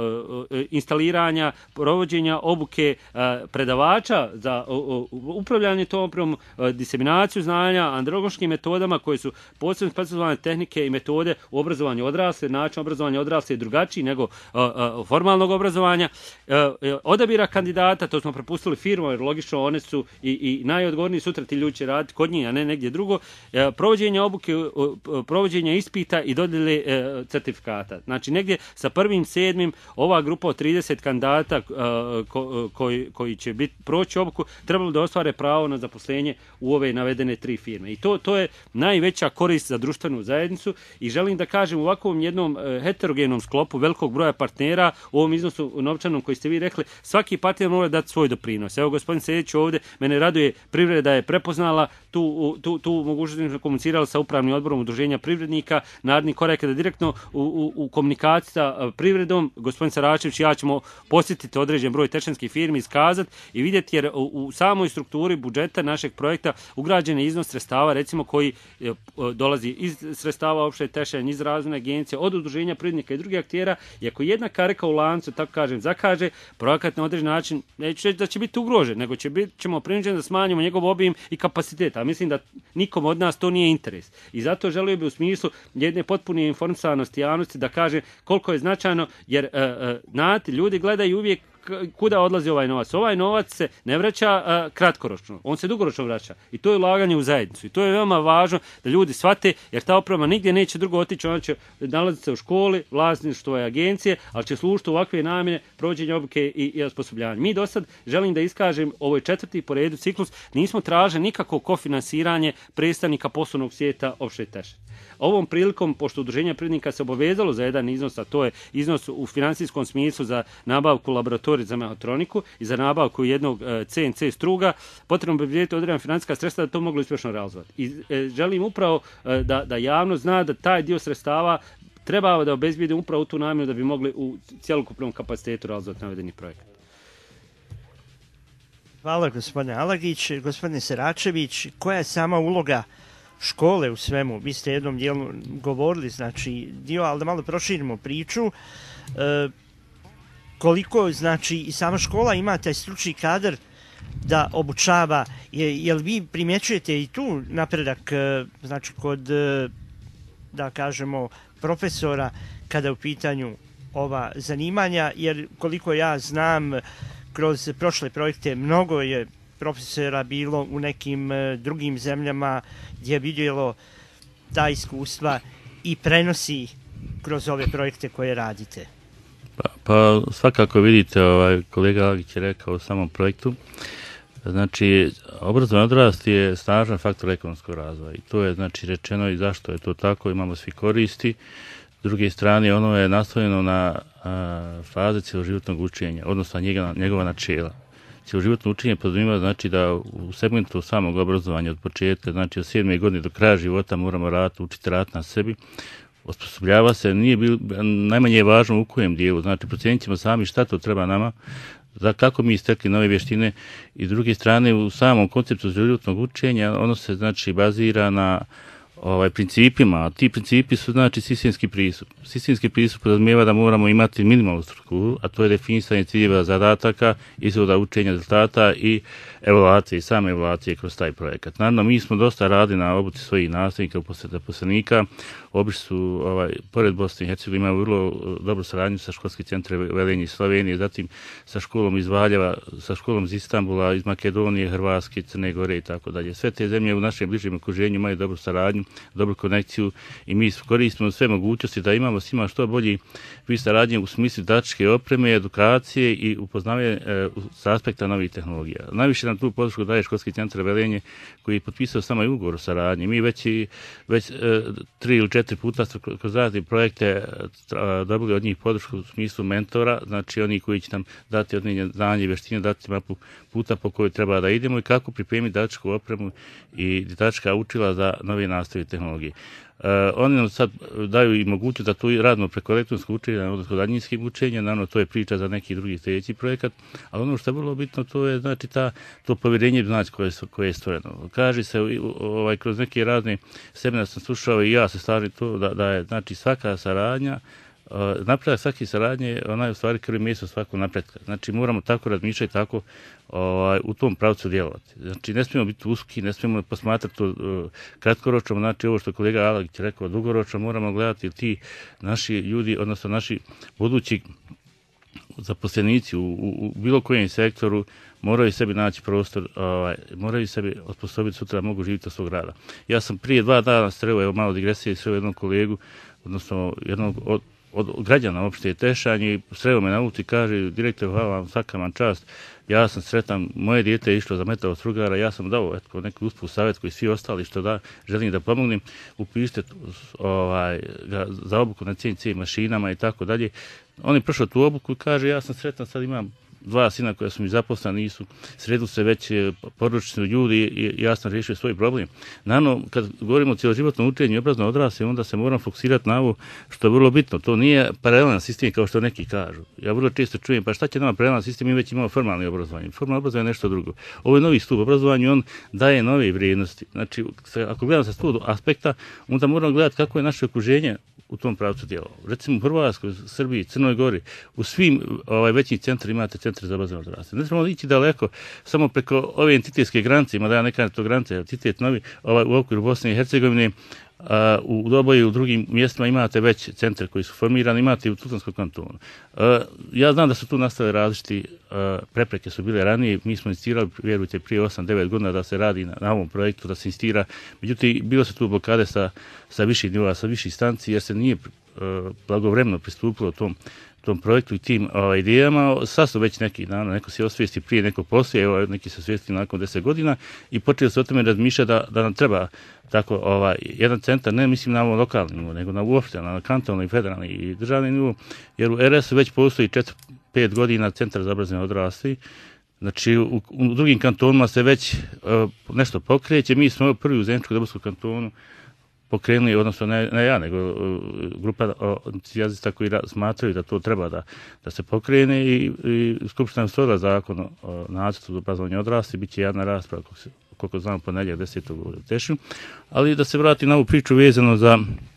instaliranja, provođenja obuke predavača za upravljanje tom opremom, diseminaciju znanja, andragoškim metodama koje su posebno specijalne tehnike i metode u obrazovanju odrasle. Način obrazovanja odrasle je drugačiji nego formalnog obrazovanja. Odabira kandidata, to smo prepustili firmama, jer logično one su i, i najodgovorniji, sutra ti ljudi će raditi kod njih, a ne negdje drugo. Provođenje obuke provođenja ispita i dodjele e, certifikata. Znači negdje sa prvim sedmim ova grupa od trideset kandidata e, ko, koji, koji će biti proći obuku trebalo da ostvare pravo na zaposlenje u ove navedene tri firme. I to, to je najveća korist za društvenu zajednicu i želim da kažem u ovakvom jednom e, heterogenom sklopu velikog broja partnera u ovom iznosu novčanom koji ste vi rekli, svaki partner mora dati svoj doprinos. Evo gospodin Sedić ovdje, mene raduje, privreda je prepoznala tu, tu, tu mogućnost, komunicirala sa upravnim odborom udruženja privrednika, naredni korak je da direktno u, u, u komunikaciji sa privredom, gospodin Saračević i ja ćemo posjetiti određen broj tečanskih firmi, iskazati i vidjeti jer u, u samoj strukturi budžeta našeg projekta ugrađen je iznos sredstava recimo koji e, dolazi iz sredstava opšte Tešanj, iz razvojne agencije, od udruženja privrednika i drugih aktera i ako jedna karika u lancu, tako kažem, zakaže, projekat na određen način neće reći da će biti ugrožen, nego će biti, ćemo prinuđeni da smanjimo njegov obim i kapacitet, a mislim da nikom od nas to nije interes. I zato želio bi u smislu jedne potpune informisanosti javnosti da kaže koliko je značajno, jer uh, uh, znate, ljudi gledaju uvijek kuda odlazi ovaj novac. Ovaj novac se ne vraća uh, kratkoročno, on se dugoročno vraća i to je ulaganje u zajednicu i to je veoma važno da ljudi shvate, jer ta oprema nigdje neće drugo otići, ona će nalaziti se u školi, vlasništvo je agencije, ali će služiti u ovakve namjene provođenja obuke i, i osposobljavanja. Mi do sad, želim da iskažem, ovo je četvrti po redu ciklus, nismo tražili nikako kofinansiranje predstavnika poslovnog svijeta opšte Tešanj. Ovom prilikom, pošto udruženje privrednika se obavezalo za jedan iznos, a to je iznos u finansijskom smislu za nabavku laboratorija za mehatroniku i za nabavku jednog C N C struga, potrebno bi vidjeti određena financijska sredstva da to moglo uspješno realizovati. I e, želim upravo e, da, da javnost zna da taj dio sredstava treba da obezbijede upravo tu namjenu da bi mogli u cjelokupnom kapacitetu realizovati navedeni projekat. Hvala gospodine Alagić. Gospodine Seračević, koja je sama uloga škole u svemu? Vi ste jednom dijelu govorili, znači dio, ali da malo proširimo priču. E, koliko, znači, i sama škola ima taj stručni kadar da obučava, je, jel vi primjećujete i tu napredak, znači, kod, da kažemo, profesora kada je u pitanju ova zanimanja, jer koliko ja znam, kroz prošle projekte mnogo je profesora bilo u nekim drugim zemljama gdje je vidjelo ta iskustva i prenosi kroz ove projekte koje radite. Pa, pa svakako vidite, ovaj, kolega Alagić je rekao u samom projektu, znači obrazovni odrast je snažan faktor ekonomskog razvoja i to je znači rečeno i zašto je to tako, imamo svi koristi. S druge strane, ono je nastavljeno na a, faze cjeloživotnog učenja, odnosno njega, njegova načela. Cjeloživotno učenje podrazumijeva znači da u segmentu samog obrazovanja od početka, znači od sedme godine do kraja života moramo raditi, učiti raditi na sebi. Osposobljava se, nije bil, najmanje je važno u kojem dijelu, znači procijenit ćemo sami šta to treba nama, za kako mi istekli nove vještine i s druge strane u samom konceptu cjeloživotnog učenja ono se znači bazira na ovaj principima, a ti principi su znači sistemski pristup. Sistemski pristup podrazumijeva da moramo imati minimalnu strukturu, a to je definisanje ciljeva, zadataka, izvoda učenja rezultata i evaluacije i same evaluacije kroz taj projekat. Naravno, mi smo dosta radili na obuci svojih nastavnika i zaposlenika. Obišli su, ovaj, pored Bosne i Hercegovine, imaju vrlo dobru saradnju sa školskim centrom Velenje i Slovenije, zatim sa školom iz Valjeva, sa školom iz Istanbula, iz Makedonije, Hrvatske, Crne Gore i tako dalje. Sve te zemlje u našem bližem okruženju imaju dobru saradnju, dobru konekciju i mi koristimo sve mogućnosti da imamo svima što bolji vid saradnje u smislu didaktičke opreme, edukacije i upoznavanje e, s aspekta novih tehnologija. Najviše nam tu podršku daje školski centar Velenje koji je potpisao samo i ugovor o saradnji. Mi već, i, već e, tri ili četiri puta kroz razne projekte dobili od njih podršku u smislu mentora, znači oni koji će nam dati određene znanje i vještine, dati mapu puta po kojoj treba da idemo i kako pripremiti didaktičku opremu i didaktička učila za nove nastave tehnologije. Uh, oni nam sad daju i mogućnost da tu radimo preko elektronskog učenja, odnosno daljinskih učenja, naravno to je priča za neki drugi sljedeći projekat, ali ono što je vrlo bitno to je znači ta, to povjerenje znači koje, koje je stvoreno. Kaže se ovaj, kroz neke razne seminare sam slušao i ja se stvari to da, da je znači svaka saradnja, uh, napredak svake saradnje, ona je u stvari krvi mjesto svakog napretka. Znači moramo tako razmišljati, tako ovaj, u tom pravcu djelovati. Znači ne smijemo biti uski, ne smijemo posmatrati to uh, kratkoročno, znači ovo što je kolega Alagić rekao, dugoročno moramo gledati ti naši ljudi, odnosno naši budući zaposlenici u, u, u bilo kojem sektoru moraju sebi naći prostor, ovaj, moraju sebi osposobiti sutra da mogu živjeti od svog rada. Ja sam prije dva dana sreo, evo malo digresije, sreo jednog kolegu, odnosno jednog od, od građana opštine Tešanj i sreo me na ulici i kaže, direktor, hvala vam, svaka vam čast, ja sam sretan, moje dijete je išlo za metao strugara, ja sam dao etko, neki usput savjet koji svi ostali što da želim da pomognem, upišite ovaj, ga, za obuku na C N C mašinama i tako dalje. On je prošao tu obuku i kaže, ja sam sretan, sad imam dva sina koja su mi zaposleni, nisu, sredu se već porodični ljudi i ja sam riješio svoj problem. Naravno, kad govorimo o cjeloživotnom učenju i obrazno odrasli, onda se moram fokusirati na ovo što je vrlo bitno. To nije paralelan sistem kao što neki kažu. Ja vrlo često čujem, pa šta će nama paralelan sistem, mi već imamo formalno obrazovanje. Formalno obrazovanje je nešto drugo. Ovo je novi stup obrazovanja, on daje nove vrijednosti. Znači, ako gledam sa tog aspekta, onda moramo gledati kako je naše okruženje u tom pravcu djelovao. Recimo u Hrvatskoj, Srbiji, Crnoj Gori, u svim ovaj, većim centrima imate centre za obrazovanje odraslih. Ne trebamo ići daleko, samo preko ove entitetske granice, ima da ja ne kažem to granice, entitet novi, ovaj, u okviru Bosne i Hercegovine, a, u Doboju i u drugim mjestima imate već centre koji su formirani, imate i u Tuzlanskom kantonu. A, ja znam da su tu nastale različiti a, prepreke su bile ranije, mi smo insistirali, vjerujte, prije osam devet godina da se radi na, na ovom projektu, da se insistira, međutim, bilo se tu blokade sa, sa viših nivoa, sa viših stanci, jer se nije a, blagovremeno pristupilo tom tom projektu i tim ovaj, idejama. Sad su već neki, naravno, neko se osvijesti prije, neko poslije, evo, neki se osvijesti nakon deset godina i počeli se o tome razmišljati da, da nam treba tako ovaj, jedan centar, ne mislim na ovo lokalni nivo, nego na uopšte, na kantonalni, federalni i državni nivo, jer u R S već postoji četiri pet godina centar za obrazovanje odraslih. Znači, u, u drugim kantonima se već uh, nešto pokreće. Mi smo prvi u Zeničko-Dobojskom kantonu pokrenuli, odnosno ne, ne ja, nego grupa entucijazista koji smatraju da to treba da, da se pokrene i, i Skupština usvojila zakon o nacrtu za obrazovanje odraslih, bit će jedna rasprava, koliko, koliko znam, ponedjeljak desetog u Tešu, ali da se vrati na ovu priču vezano za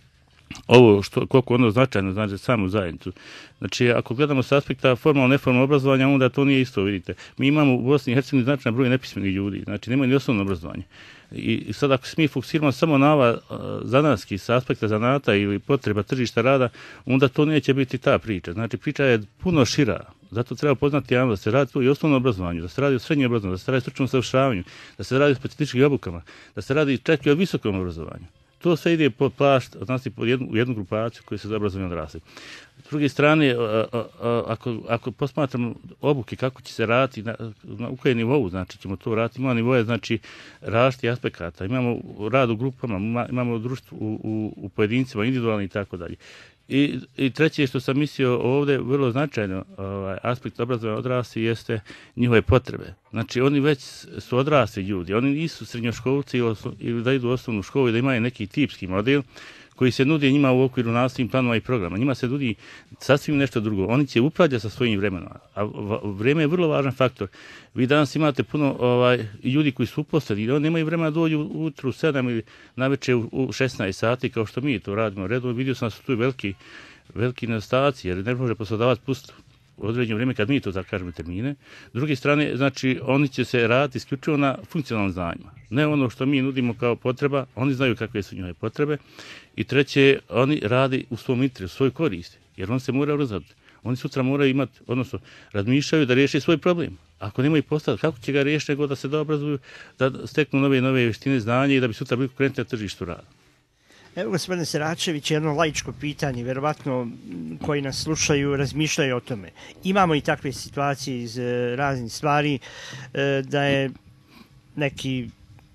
ovo što, koliko ono značajno znači za samu zajednicu. Znači, ako gledamo s aspekta formalno neformalno obrazovanja, onda to nije isto, vidite. Mi imamo u Bosni i Hercegovini značajan broj nepismenih ljudi, znači nemaju ni osnovno obrazovanje. I sad ako se mi fokusiramo samo na ova zanatski s aspekta zanata ili potreba tržišta rada, onda to neće biti ta priča. Znači, priča je puno šira. Zato treba poznati javno da se radi tu i osnovno obrazovanju, da se radi o srednjem obrazovanju, da se radi o stručnom usavršavanju, da se radi o specifičkim obukama, da se radi čak i o visokom obrazovanju. To sve ide pod plašt, znači pod jednu, u jednu grupaciju koju se za obrazovanje odrasli. S druge strane, a, a, a, ako, ako posmatramo obuke, kako će se raditi, na, na u kojem nivou, znači ćemo to raditi, imamo nivoje, znači različitih aspekata, imamo rad u grupama, imamo društvo u, u, u pojedincima, individualni i tako dalje. I, I treće što sam mislio ovdje, vrlo značajno ovaj, aspekt obrazovanja odraslih jeste njihove potrebe. Znači oni već su odrasli ljudi, oni nisu srednjoškolci ili, ili da idu u osnovnu školu i da imaju neki tipski model koji se nudi njima u okviru nastavnih planova i programa. Njima se nudi sasvim nešto drugo. Oni će upravljati sa svojim vremenom. A vrijeme je vrlo važan faktor. Vi danas imate puno ovaj, ljudi koji su uposleni. Oni nemaju vremena dođu ujutru u sedam ili navečer u šesnaest sati kao što mi to radimo. Redovno vidio sam da su tu veliki, veliki nedostaci jer ne može poslodavac pustiti u određeno vrijeme kad mi to tako kažemo termine. S druge strane, znači, oni će se raditi isključivo na funkcionalnim znanjima. Ne ono što mi nudimo kao potreba, oni znaju kakve su njihove potrebe. I treće, oni radi u svom interesu, svoj koristi, jer on se mora razvati. Oni sutra moraju imati, odnosno, razmišljaju da riješe svoj problem. Ako nemaju postaviti, kako će ga riješiti nego da se dobrazuju, da steknu nove nove vještine, znanje i da bi sutra bili konkurentni na tržištu rada. Evo, gospodine Seračević, jedno laičko pitanje, vjerovatno koji nas slušaju, razmišljaju o tome. Imamo i takve situacije iz e, raznih stvari, e, da je neki,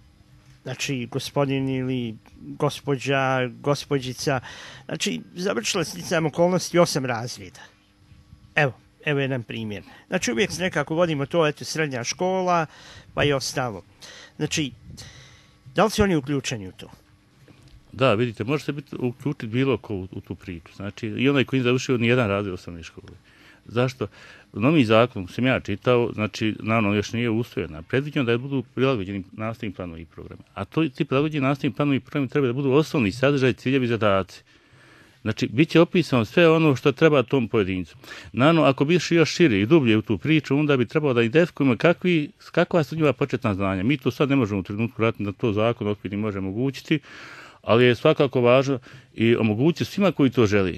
znači, gospodin ili gospođa, gospođica, znači, završila sticajem okolnosti osam razreda. Evo, evo jedan primjer. Znači, uvijek se nekako vodimo to, eto, srednja škola, pa i ostalo. Znači, da li su oni uključeni u to? Da, vidite, može se biti uključiti bilo ko u, u tu priču. Znači, i onaj koji nije završio ni jedan razred osnovne škole. Zašto? Novi zakon sam ja čitao, znači, naravno, još nije usvojena. Predviđeno da budu prilagođeni nastavnim planovi i programi. A to, ti prilagođeni nastavnim planovi i programi treba da budu osnovni sadržaj, ciljevi, zadaci. Znači, bit će opisano sve ono što treba tom pojedincu. Naravno, ako biš još širi i dublje u tu priču, onda bi trebalo da identifikujemo kakvi, kakva su njima početna znanja. Mi to sad ne možemo u trenutku vratiti da to zakon okvirni može omogućiti, ali je svakako važno i omogućiti svima koji to želi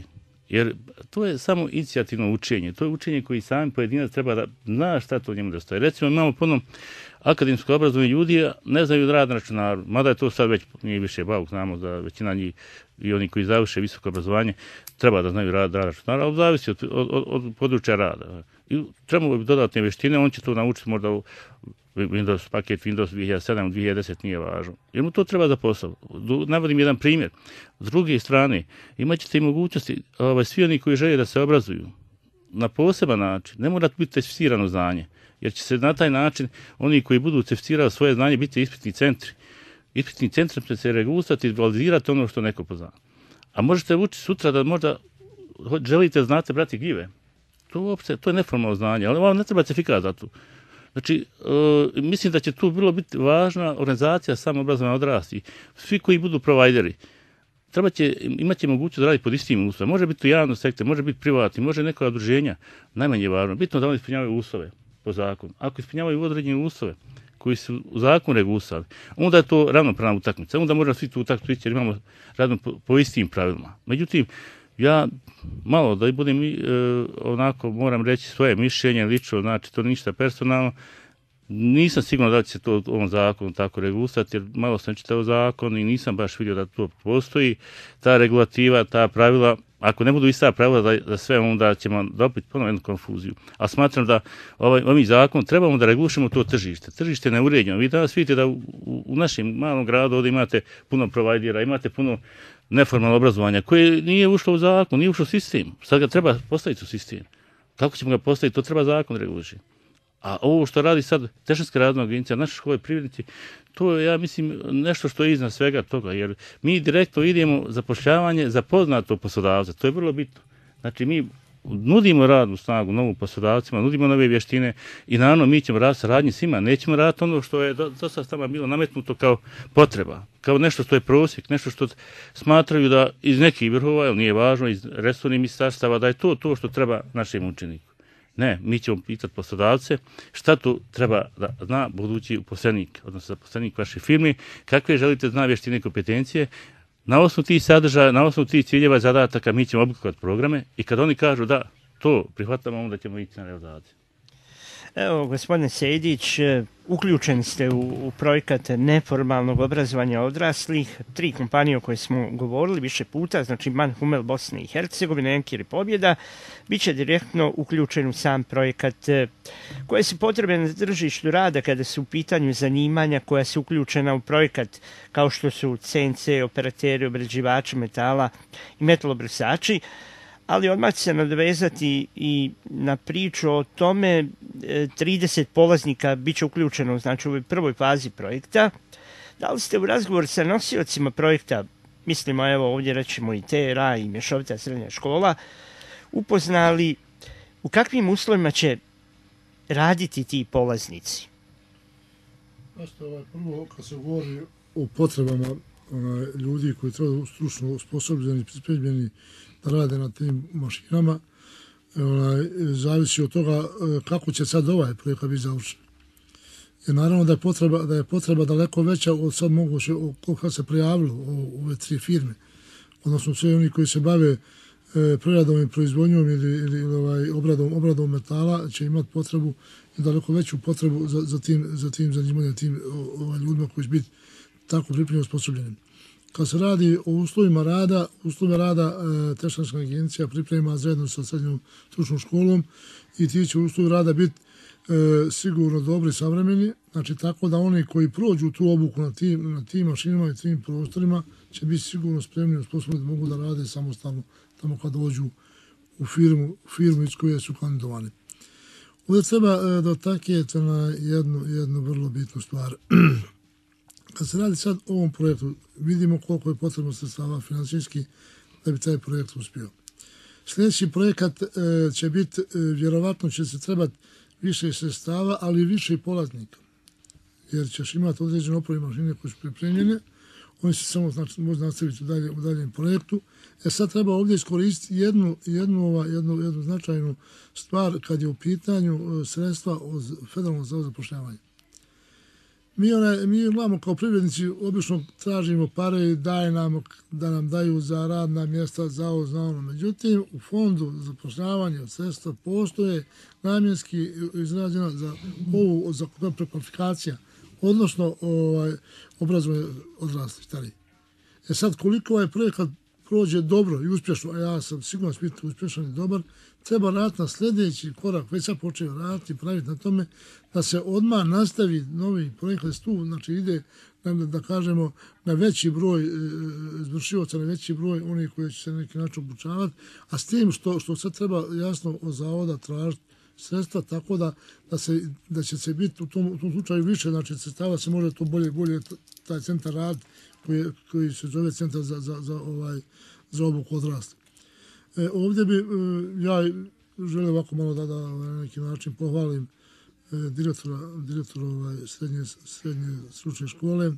Jer to je samo inicijativno učenje. To je učenje koji sami pojedinac treba da zna šta to njemu dostaje. Recimo imamo puno akademsko obrazovanje ljudi, ne znaju da rade na računaru. Mada je to sad već nije više bauk, znamo da većina njih i oni koji završe visoko obrazovanje treba da znaju rad na računaru, ali zavisi od, od, od, od područja rada. I trebamo bi dodatne vještine, on će to naučiti možda u Windows, paket Windows dvije hiljade sedam, dvije hiljade deset nije važno. Jer mu to treba za posao. Navodim jedan primjer. S druge strane, imat ćete i mogućnosti, ovaj, svi oni koji žele da se obrazuju na poseban način, ne mora biti certificirano znanje, jer će se na taj način, oni koji budu certificirali svoje znanje, biti ispitni centri. Ispitni centri će se regulirati i validirati ono što neko pozna. A možete učiti sutra da možda želite, znate, brati gljive. To, uopće, to je neformalno znanje, ali vam ne treba certifikat za to. Znači, e, mislim da će tu bilo biti važna organizacija samoobrazovanja odraslih. Svi koji budu provajderi, treba će, imat će mogućnost da radi pod istim uslovima. Može biti u javnom sektoru, može biti privatni, može neka udruženja. Najmanje je važno. Bitno da oni ispunjavaju uslove po zakonu. Ako ispunjavaju određene uslove koji su u zakonu regulisali, onda je to ravnopravna utakmica. Onda možemo svi tu utakmicu jer imamo radno po, po istim pravilima. Međutim, ja malo da budem e, onako moram reći svoje mišljenje lično, znači to ništa personalno. Nisam siguran da će se to u ovom zakonu tako regulisati, jer malo sam čitao zakon i nisam baš vidio da to postoji. Ta regulativa, ta pravila, ako ne budu ista pravila za, za sve, onda ćemo dobiti ponovno jednu konfuziju. A smatram da ovaj, ovim zakonom trebamo da regulišemo to tržište. Tržište je neuređeno. Vi danas vidite da u, u, u našem malom gradu ovdje imate puno provajdera, imate puno neformalno obrazovanja koje nije ušlo u zakon, nije ušlo u sistem. Sad ga treba postaviti u sistem. Kako ćemo ga postaviti, to treba zakon regulirati. A ovo što radi sad Tešanska razvojna agencija, naše škole privrednici, to je, ja mislim, nešto što je iznad svega toga, jer mi direktno idemo zapošljavanje za poznatog poslodavca, to je vrlo bitno. Znači, mi nudimo radnu snagu novu poslodavcima, nudimo nove vještine i naravno mi ćemo raditi saradnji svima, nećemo raditi ono što je do, do sad tamo bilo nametnuto kao potreba, kao nešto što je prosjek, nešto što smatraju da iz nekih vrhova, ili nije važno, iz resornih ministarstava, da je to to što treba našem učeniku. Ne, mi ćemo pitati poslodavce šta tu treba da zna budući uposlenik, odnosno zaposlenik vaše firme, kakve želite zna vještine i kompetencije. Na osnovu tih sadržaja, na osnovu tih ciljeva i zadataka mi ćemo oblikovati programe i kad oni kažu da to prihvatamo, onda ćemo ići na realizaciju. Evo, gospodine Sejdić, uključeni ste u, u projekat neformalnog obrazovanja odraslih, tri kompanije o koje smo govorili više puta, znači Man Humel Bosne i Hercegovine, Enkir i Pobjeda, bit će direktno uključen u sam projekat. Koje su potrebe na tržištu rada kada su u pitanju zanimanja koja su uključena u projekat, kao što su C N C, operateri, obrađivači metala i metalobrisači, ali odmah će se nadovezati i na priču o tome, trideset polaznika bit će uključeno, znači u ovoj prvoj fazi projekta. Da li ste u razgovor sa nosiocima projekta, mislimo evo ovdje rećemo i T R A i Mješovita srednja škola, upoznali u kakvim uslovima će raditi ti polaznici? Znači, ovaj, prvo, kad se govori o potrebama onaj, ljudi koji trebaju stručno osposobljeni, pripremljeni da rade na tim mašinama, onaj, zavisi od toga kako će sad ovaj projekat biti završen. Jer naravno da je potreba, da je potreba daleko veća od sad moguće koliko se prijavilo u ove tri firme. Odnosno sve oni koji se bave e, preradom i proizvodnjom ili, ili ovaj, obradom, obradom metala će imati potrebu i daleko veću potrebu za, za tim, za tim zanimanjem, tim ovaj, ljudima koji će biti tako pripremljeni osposobljeni. Kad se radi o uslovima rada, uslovima rada e, Tešanska agencija priprema zajedno sa srednjom stručnom školom i ti će uslovi rada biti e, sigurno dobri i savremeni, znači tako da oni koji prođu tu obuku na tim, na tim mašinama i tim prostorima će biti sigurno spremni i osposobljeni da mogu da rade samostalno tamo kad dođu u firmu, firmu iz koje su kandidovani. Ovdje treba e, dotakniti na jednu, jednu vrlo bitnu stvar. Kad se radi sad o ovom projektu, vidimo koliko je potrebno sredstava financijski da bi taj projekt uspio. Sljedeći projekat e, će biti, e, vjerovatno će se trebati više sredstava, ali i više polaznika. Jer ćeš imati određene oprave mašine koje su pripremljene, oni se samo znači, može nastaviti u, dalje, u daljem projektu. E sad treba ovdje iskoristiti jednu, jednu, ova, jednu, jednu značajnu stvar kad je u pitanju sredstva od Federalnog zavoda za zapošljavanje. mi, one, mi imamo kao privrednici, obično tražimo pare i daj nam, da nam daju za radna mjesta, za ovo, za ono. Međutim, u fondu za zapošljavanje sredstva postoje namjenski izrađena za ovu, za prekvalifikacija, odnosno ovaj, obrazovanje odraslih starih. E sad, koliko ovaj projekat prođe dobro i uspješno, a ja sam sigurno biti uspješan i dobar, treba raditi na sljedeći korak, već sam počeo raditi i praviti na tome, da se odmah nastavi novi projekat tu, znači ide, da, da kažemo, na veći broj izvršivaca, na veći broj onih koji će se neki način obučavati, a s tim što, što sad treba jasno od zavoda tražiti sredstva, tako da, da, se, da će se biti u tom, u tom slučaju više, znači sredstava se može to bolje bolje taj centar raditi, koji, koji se zove centar za, za, za, ovaj, za obuku odraslih. E, ovdje bi e, ja želim ovako malo da, da na neki način pohvalim e, direktora, direktora ovaj, srednje, srednje stručne škole,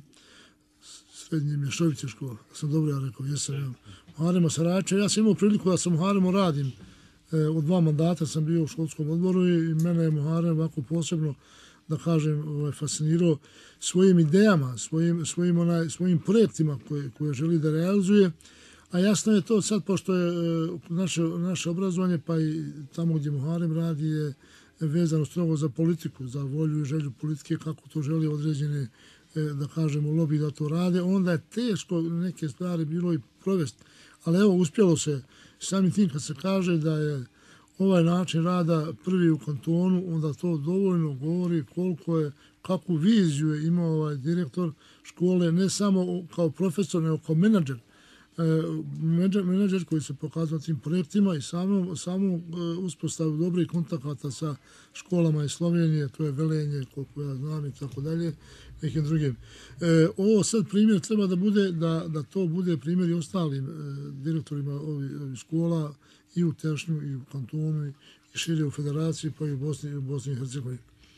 srednje Mješoviće škole, sam dobro ja rekao, jesam u Haremu Sarača. Ja sam imao priliku da sam u Haremu radim, e, od dva mandata sam bio u školskom odboru i, i mene je Muharem ovako posebno, da kažem, ovaj, fascinirao svojim idejama, svojim, svojim, onaj, svojim projektima koje, koje želi da realizuje. A jasno je to sad, pošto je naše, naše obrazovanje, pa i tamo gdje Muharem radi, je vezano strogo za politiku, za volju i želju politike, kako to želi određene, da kažemo, lobby da to rade, onda je teško neke stvari bilo i provesti. Ali evo, uspjelo se samim tim kad se kaže da je ovaj način rada prvi u kantonu, onda to dovoljno govori koliko je, kakvu viziju je imao ovaj direktor škole, ne samo kao profesor, nego kao menadžer. Menadžer, menadžer koji se pokazao tim projektima i samo, samo uspostavu dobrih kontakata sa školama iz Slovenije, to je Velenje, koliko ja znam i tako dalje, nekim drugim. E, ovo sad primjer treba da bude, da, da to bude primjer i ostalim e, direktorima ovih ovi škola i u Tešnju, i u kantonu, i šire u federaciji, pa i u Bosni, i u Bosni i Hercegovini.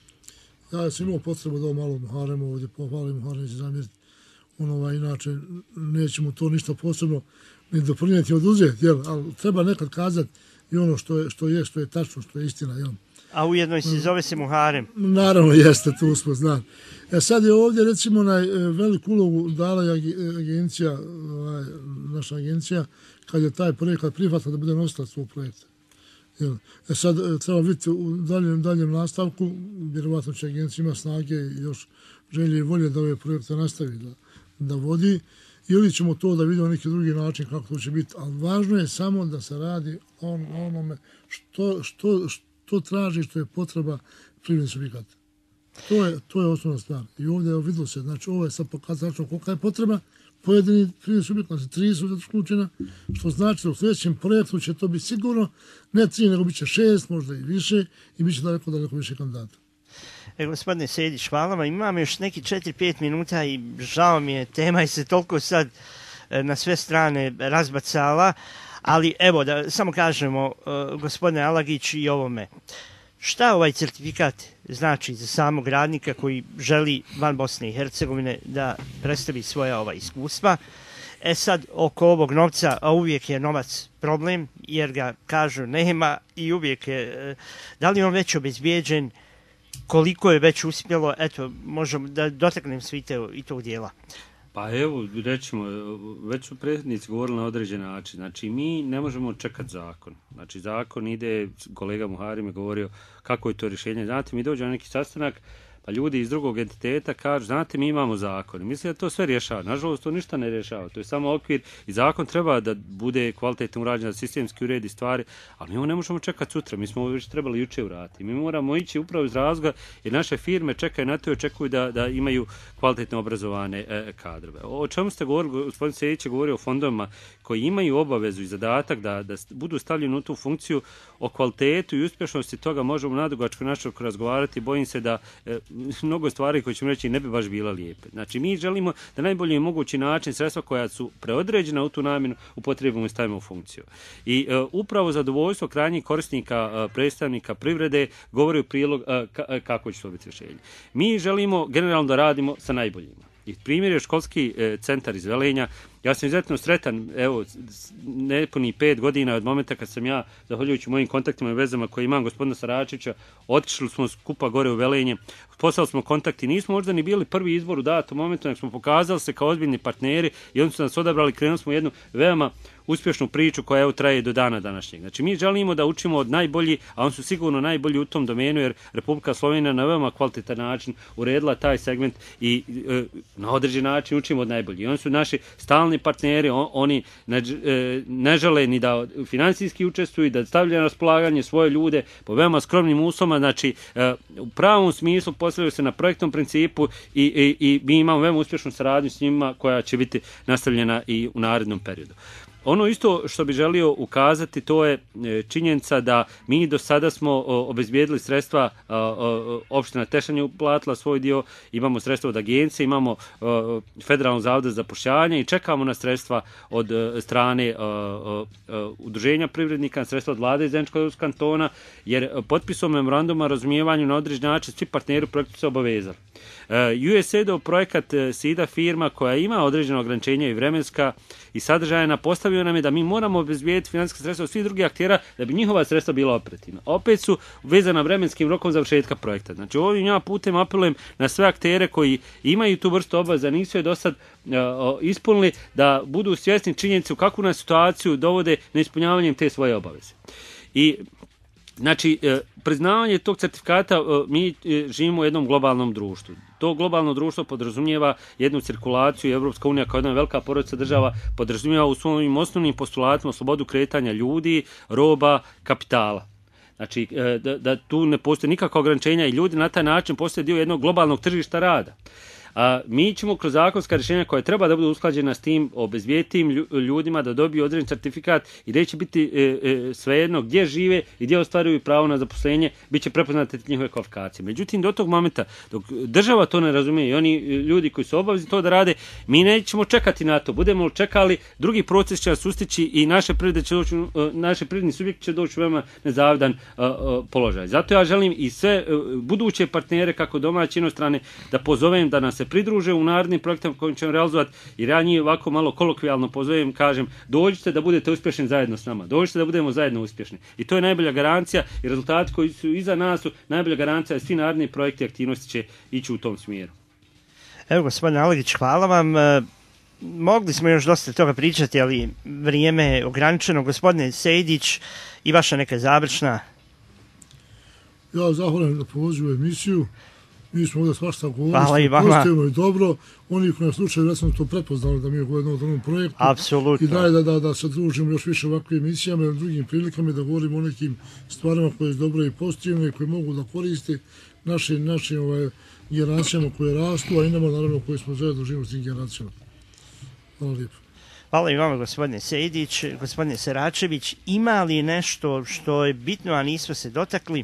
Ja sam imao potrebu da ovo malo Muharemu ovdje pohvalim, Muharem će zamjeriti. Ono, inače, nećemo to ništa posebno ni doprinijeti oduzeti, jel? Ali treba nekad kazati i ono što je, što je, što je tačno, što je istina, jel? A ujedno se zove se Muharem. Naravno, jeste, tu smo znam. E sad je ovdje, recimo, na veliku ulogu dala agencija, ovaj, naša agencija, kad je taj projekat prihvatila da bude nosila svog projekta. Jel? E sad treba vidjeti u daljem, daljem nastavku, vjerovatno će agencija ima snage i još želje i volje da ove projekte nastavi da da vodi, ili ćemo to da vidimo neki drugi način kako to će biti, ali važno je samo da se radi on, onome što, što, što traži, što je potreba privrednih subjekata. To je, to je osnovna stvar. I ovdje je vidilo se, znači ovo je sad pokazano kolika je potreba, pojedini privredni subjekata, znači tri su uključena, što znači da u sljedećem projektu će to biti sigurno, ne tri, nego bit će šest, možda i više, i bit će daleko, daleko više kandidata. E, gospodine Sejdić, hvala vam. Imam još neki četiri pet minuta i žao mi je, tema je se toliko sad na sve strane razbacala, ali evo da samo kažemo, uh, gospodine Alagić i ovome, šta ovaj certifikat znači za samog radnika koji želi van Bosne i Hercegovine da predstavi svoja ova iskustva? E sad, oko ovog novca, a uvijek je novac problem, jer ga kažu nema i uvijek je, da li on već obezbijeđen, koliko je već uspjelo, eto, možemo da dotaknem svi te, i tog dijela. Pa evo, rećemo, već su prethodnici govorili na određen način. Znači, mi ne možemo čekati zakon. Znači, zakon ide, kolega Muharem je govorio kako je to rješenje. Znate, mi dođemo na neki sastanak, pa ljudi iz drugog entiteta kažu, znate, mi imamo zakon. Mislim da to sve rješava. Nažalost, to ništa ne rješava. To je samo okvir i zakon treba da bude kvalitetno urađen, da sistemski uredi stvari, ali mi ovo ne možemo čekati sutra. Mi smo ovo već trebali juče uraditi. Mi moramo ići upravo iz razloga jer naše firme čekaju na to i očekuju da, da imaju kvalitetno obrazovane e, kadrove. O čemu ste govorili, gospodin Sejdić je govorio o fondovima koji imaju obavezu i zadatak da, da budu stavljeni u tu funkciju. O kvalitetu i uspješnosti toga možemo nadugačko naširoko razgovarati. Bojim se da e, mnogo stvari koje ćemo reći ne bi baš bila lijepe. Znači, mi želimo da najbolji mogući način sredstva koja su preodređena u tu namjenu upotrebimo i stavimo u funkciju. I e, upravo zadovoljstvo krajnjih korisnika, e, predstavnika privrede govori u prilog e, ka, e, kako će to biti rješenje. Mi želimo generalno da radimo sa najboljima. I primjer je školski e, centar iz Velenja. Ja sam izuzetno sretan, evo, nepuni pet godina od momenta kad sam ja, zahvaljujući mojim kontaktima i vezama koje imam gospodina Saračevića, otišli smo skupa gore u Velenje, poslali smo kontakti, nismo možda ni bili prvi izbor u datom momentu, nego smo pokazali se kao ozbiljni partneri i oni su nas odabrali, krenuli smo jednu veoma uspješnu priču koja evo traje do dana današnjeg. Znači mi želimo da učimo od najbolji, a oni su sigurno najbolji u tom domenu jer Republika Slovenija na veoma kvalitetan način uredila taj segment i e, na određen način učimo od najboljih. I oni su naši stalni partneri, on, oni ne, e, ne žele ni da financijski učestvuju, da stavljaju na raspolaganje svoje ljude po veoma skromnim uslovima, znači e, u pravom smislu postavljaju se na projektnom principu i, i, i mi imamo veoma uspješnu saradnju s njima koja će biti nastavljena i u narednom periodu. Ono isto što bi želio ukazati, to je činjenica da mi do sada smo obezbijedili sredstva, opština Tešanj je uplatila svoj dio, imamo sredstva od agencije, imamo Federalnog zavoda za zapošljavanje i čekamo na sredstva od strane udruženja privrednika, sredstva od vlade iz Zeničkog kantona, jer potpisom memoranduma o razumijevanju na određen način svi partneri u projektu se obavezali. U S A I D-ov projekat SIDA firma koja ima određeno ograničenja i vremenska i sadržajna postavio nam je da mi moramo obezbijediti financijska sredstva od svih drugih aktera da bi njihova sredstva bila operativna. Opet su vezana vremenskim rokom završetka projekta. Znači ovim ja putem apelujem na sve aktere koji imaju tu vrstu obaveza, nisu je do sad uh, ispunili, da budu svjesni činjenice u kakvu nas situaciju dovode na ispunjavanjem te svoje obaveze. I znači, priznavanje tog certifikata, mi živimo u jednom globalnom društvu. To globalno društvo podrazumijeva jednu cirkulaciju i Evropska unija kao jedna velika porodica država podrazumijeva u svojim osnovnim postulatima slobodu kretanja ljudi, roba, kapitala. Znači, da, da tu ne postoje nikakva ograničenja i ljudi na taj način postoje dio jednog globalnog tržišta rada. A mi ćemo kroz zakonska rješenja koja treba da budu usklađena s tim, obezbijeti tim ljudima da dobiju određen certifikat i da će biti e, e, svejedno gdje žive i gdje ostvaruju pravo na zaposlenje, bit će prepoznate njihove kvalifikacije. Međutim, do tog momenta, dok država to ne razumije i oni ljudi koji su obavezni to da rade, mi nećemo čekati na to. Budemo čekali, drugi proces će nas sustići i naše privredne će doći, naše privredni subjekti će doći u veoma nezavidan uh, uh, položaj. Zato ja želim i sve uh, buduće partnere, kako domaće inostrane, da pozovem da nas se pridruže u narednim projektima kojim ćemo realizovati, jer ja njih ovako malo kolokvijalno pozovem, kažem, dođite da budete uspješni zajedno s nama, dođite da budemo zajedno uspješni. I to je najbolja garancija i rezultati koji su iza nas su najbolja garancija, svi naredni projekti i aktivnosti će ići u tom smjeru. Evo, gospodin Alegić, hvala vam. Mogli smo još dosta toga pričati, ali vrijeme je ograničeno. Gospodine Sejdić, i vaša neka završna. Ja zahvalim na pozivu emisiju. Mi smo ovdje svašta govorili, pozitivno i dobro. Oni koji nas slučaju, recimo, to prepoznali da mi je u jednom drugom projektu. Apsolutno. I daj da, da, da se družimo još više ovakvim emisijama i na drugim prilikama da govorimo o nekim stvarima koje su dobre i pozitivne, koje mogu da koriste našim, našim ovaj, generacijama koje rastu, a i nama, naravno, koji smo zajedno živimo s tim generacijama. Hvala lijepo. Hvala i vama, gospodine Sejdić. Gospodine Saračević, ima li nešto što je bitno, a nismo se dotakli?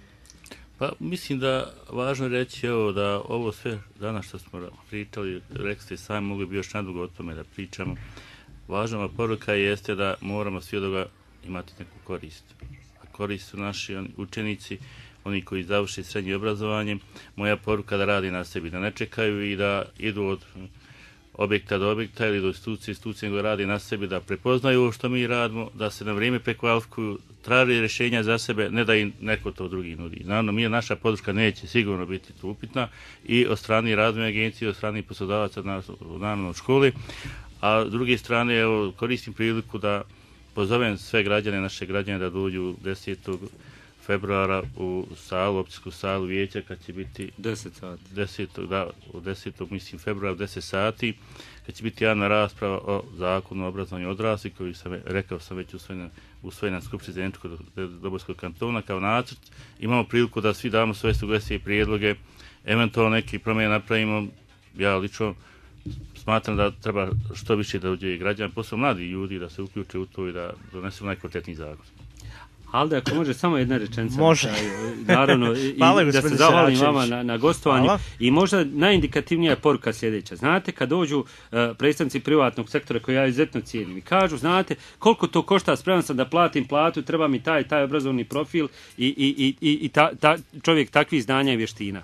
Pa mislim da važno reći evo, da ovo sve danas što smo pričali, rekli ste sami, mogli bi još nadugo o tome da pričamo. Važna poruka jeste da moramo svi od toga imati neku korist. A korist su naši učenici, oni koji završe srednje obrazovanje. Moja poruka da radi na sebi, da ne čekaju i da idu od objekta do objekta ili do institucije, institucije nego radi na sebi, da prepoznaju ovo što mi radimo, da se na vrijeme prekvalifikuju, traži rješenja za sebe, ne da im neko to drugi nudi. Naravno, mi naša podrška neće sigurno biti tu upitna i od strane razvojne agencije, od strane poslodavaca na, naravno u školi, a s druge strane evo, koristim priliku da pozovem sve građane, naše građane da dođu desetog februara u salu, opcijsku salu vijeća kad će biti deset sati. desetog da, u desetog mislim februara u deset sati, kad će biti javna rasprava o zakonu o obrazovanju odraslih koji sam rekao sam već usvojen usvojen na skupštini Zeničkog Dobojskog kantona kao nacrt. Imamo priliku da svi damo svoje sugestije i prijedloge, eventualno neki promjene napravimo. Ja lično smatram da treba što više da uđe i građani, posebno mladi ljudi da se uključe u to i da donesemo najkvalitetniji zakon. Alde, ako može samo jedna rečenica. Može. Naravno, i da se zahvalim vama na, na gostovanju. Hvala. I možda najindikativnija poruka sljedeća. Znate, kad dođu uh, predstavnici privatnog sektora koji ja izuzetno cijenim i kažu, znate, koliko to košta, spreman sam da platim platu, treba mi taj taj obrazovni profil i, i, i, i ta, ta, čovjek takvih znanja i vještina.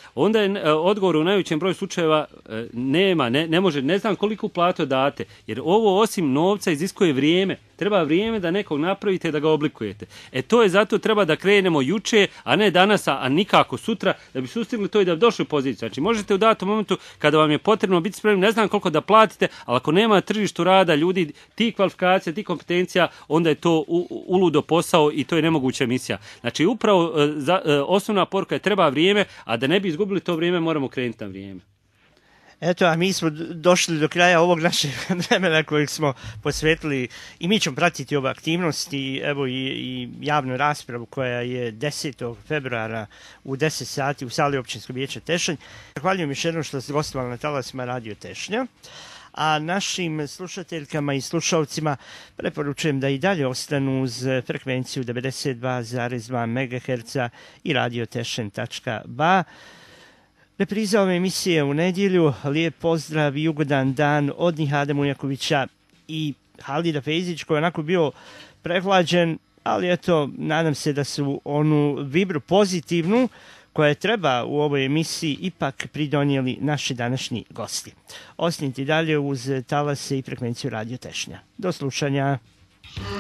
onda je odgovor u najvećem broju slučajeva nema, ne, ne može, ne znam koliko platu date, jer ovo osim novca iziskuje vrijeme. Treba vrijeme da nekog napravite, da ga oblikujete. E to je zato treba da krenemo juče, a ne danas, a nikako sutra, da bi sustigli to i da bi došli u poziciju. Znači možete u datom momentu, kada vam je potrebno biti spremni, ne znam koliko da platite, ali ako nema tržištu rada, ljudi, ti kvalifikacija, ti kompetencija, onda je to u, uludo posao i to je nemoguća misija. Znači upravo za, osnovna poruka je treba vrijeme, a da ne bi izgubili to vrijeme, moramo krenuti na vrijeme. Eto, a mi smo došli do kraja ovog našeg vremena kojeg smo posvetili i mi ćemo pratiti ove aktivnosti, evo i, i javnu raspravu koja je desetog februara u deset sati u sali Općinskog vijeća Tešanj. Zahvaljujem još jednom što ste gostovali na talasima Radio Tešnja. A našim slušateljkama i slušalcima preporučujem da i dalje ostanu uz frekvenciju devedeset dva zarez dva megaherca i radiotešanj tačka ba. Repriza ove emisije u nedjelju. Lijep pozdrav i ugodan dan od Nihada Munjakovića i Halida Fejzić koji je onako bio prehlađen, ali eto, nadam se da su onu vibru pozitivnu koja treba u ovoj emisiji ipak pridonijeli naši današnji gosti. Ostanite dalje uz talase i frekvenciju Radio Tešnja. Do slušanja.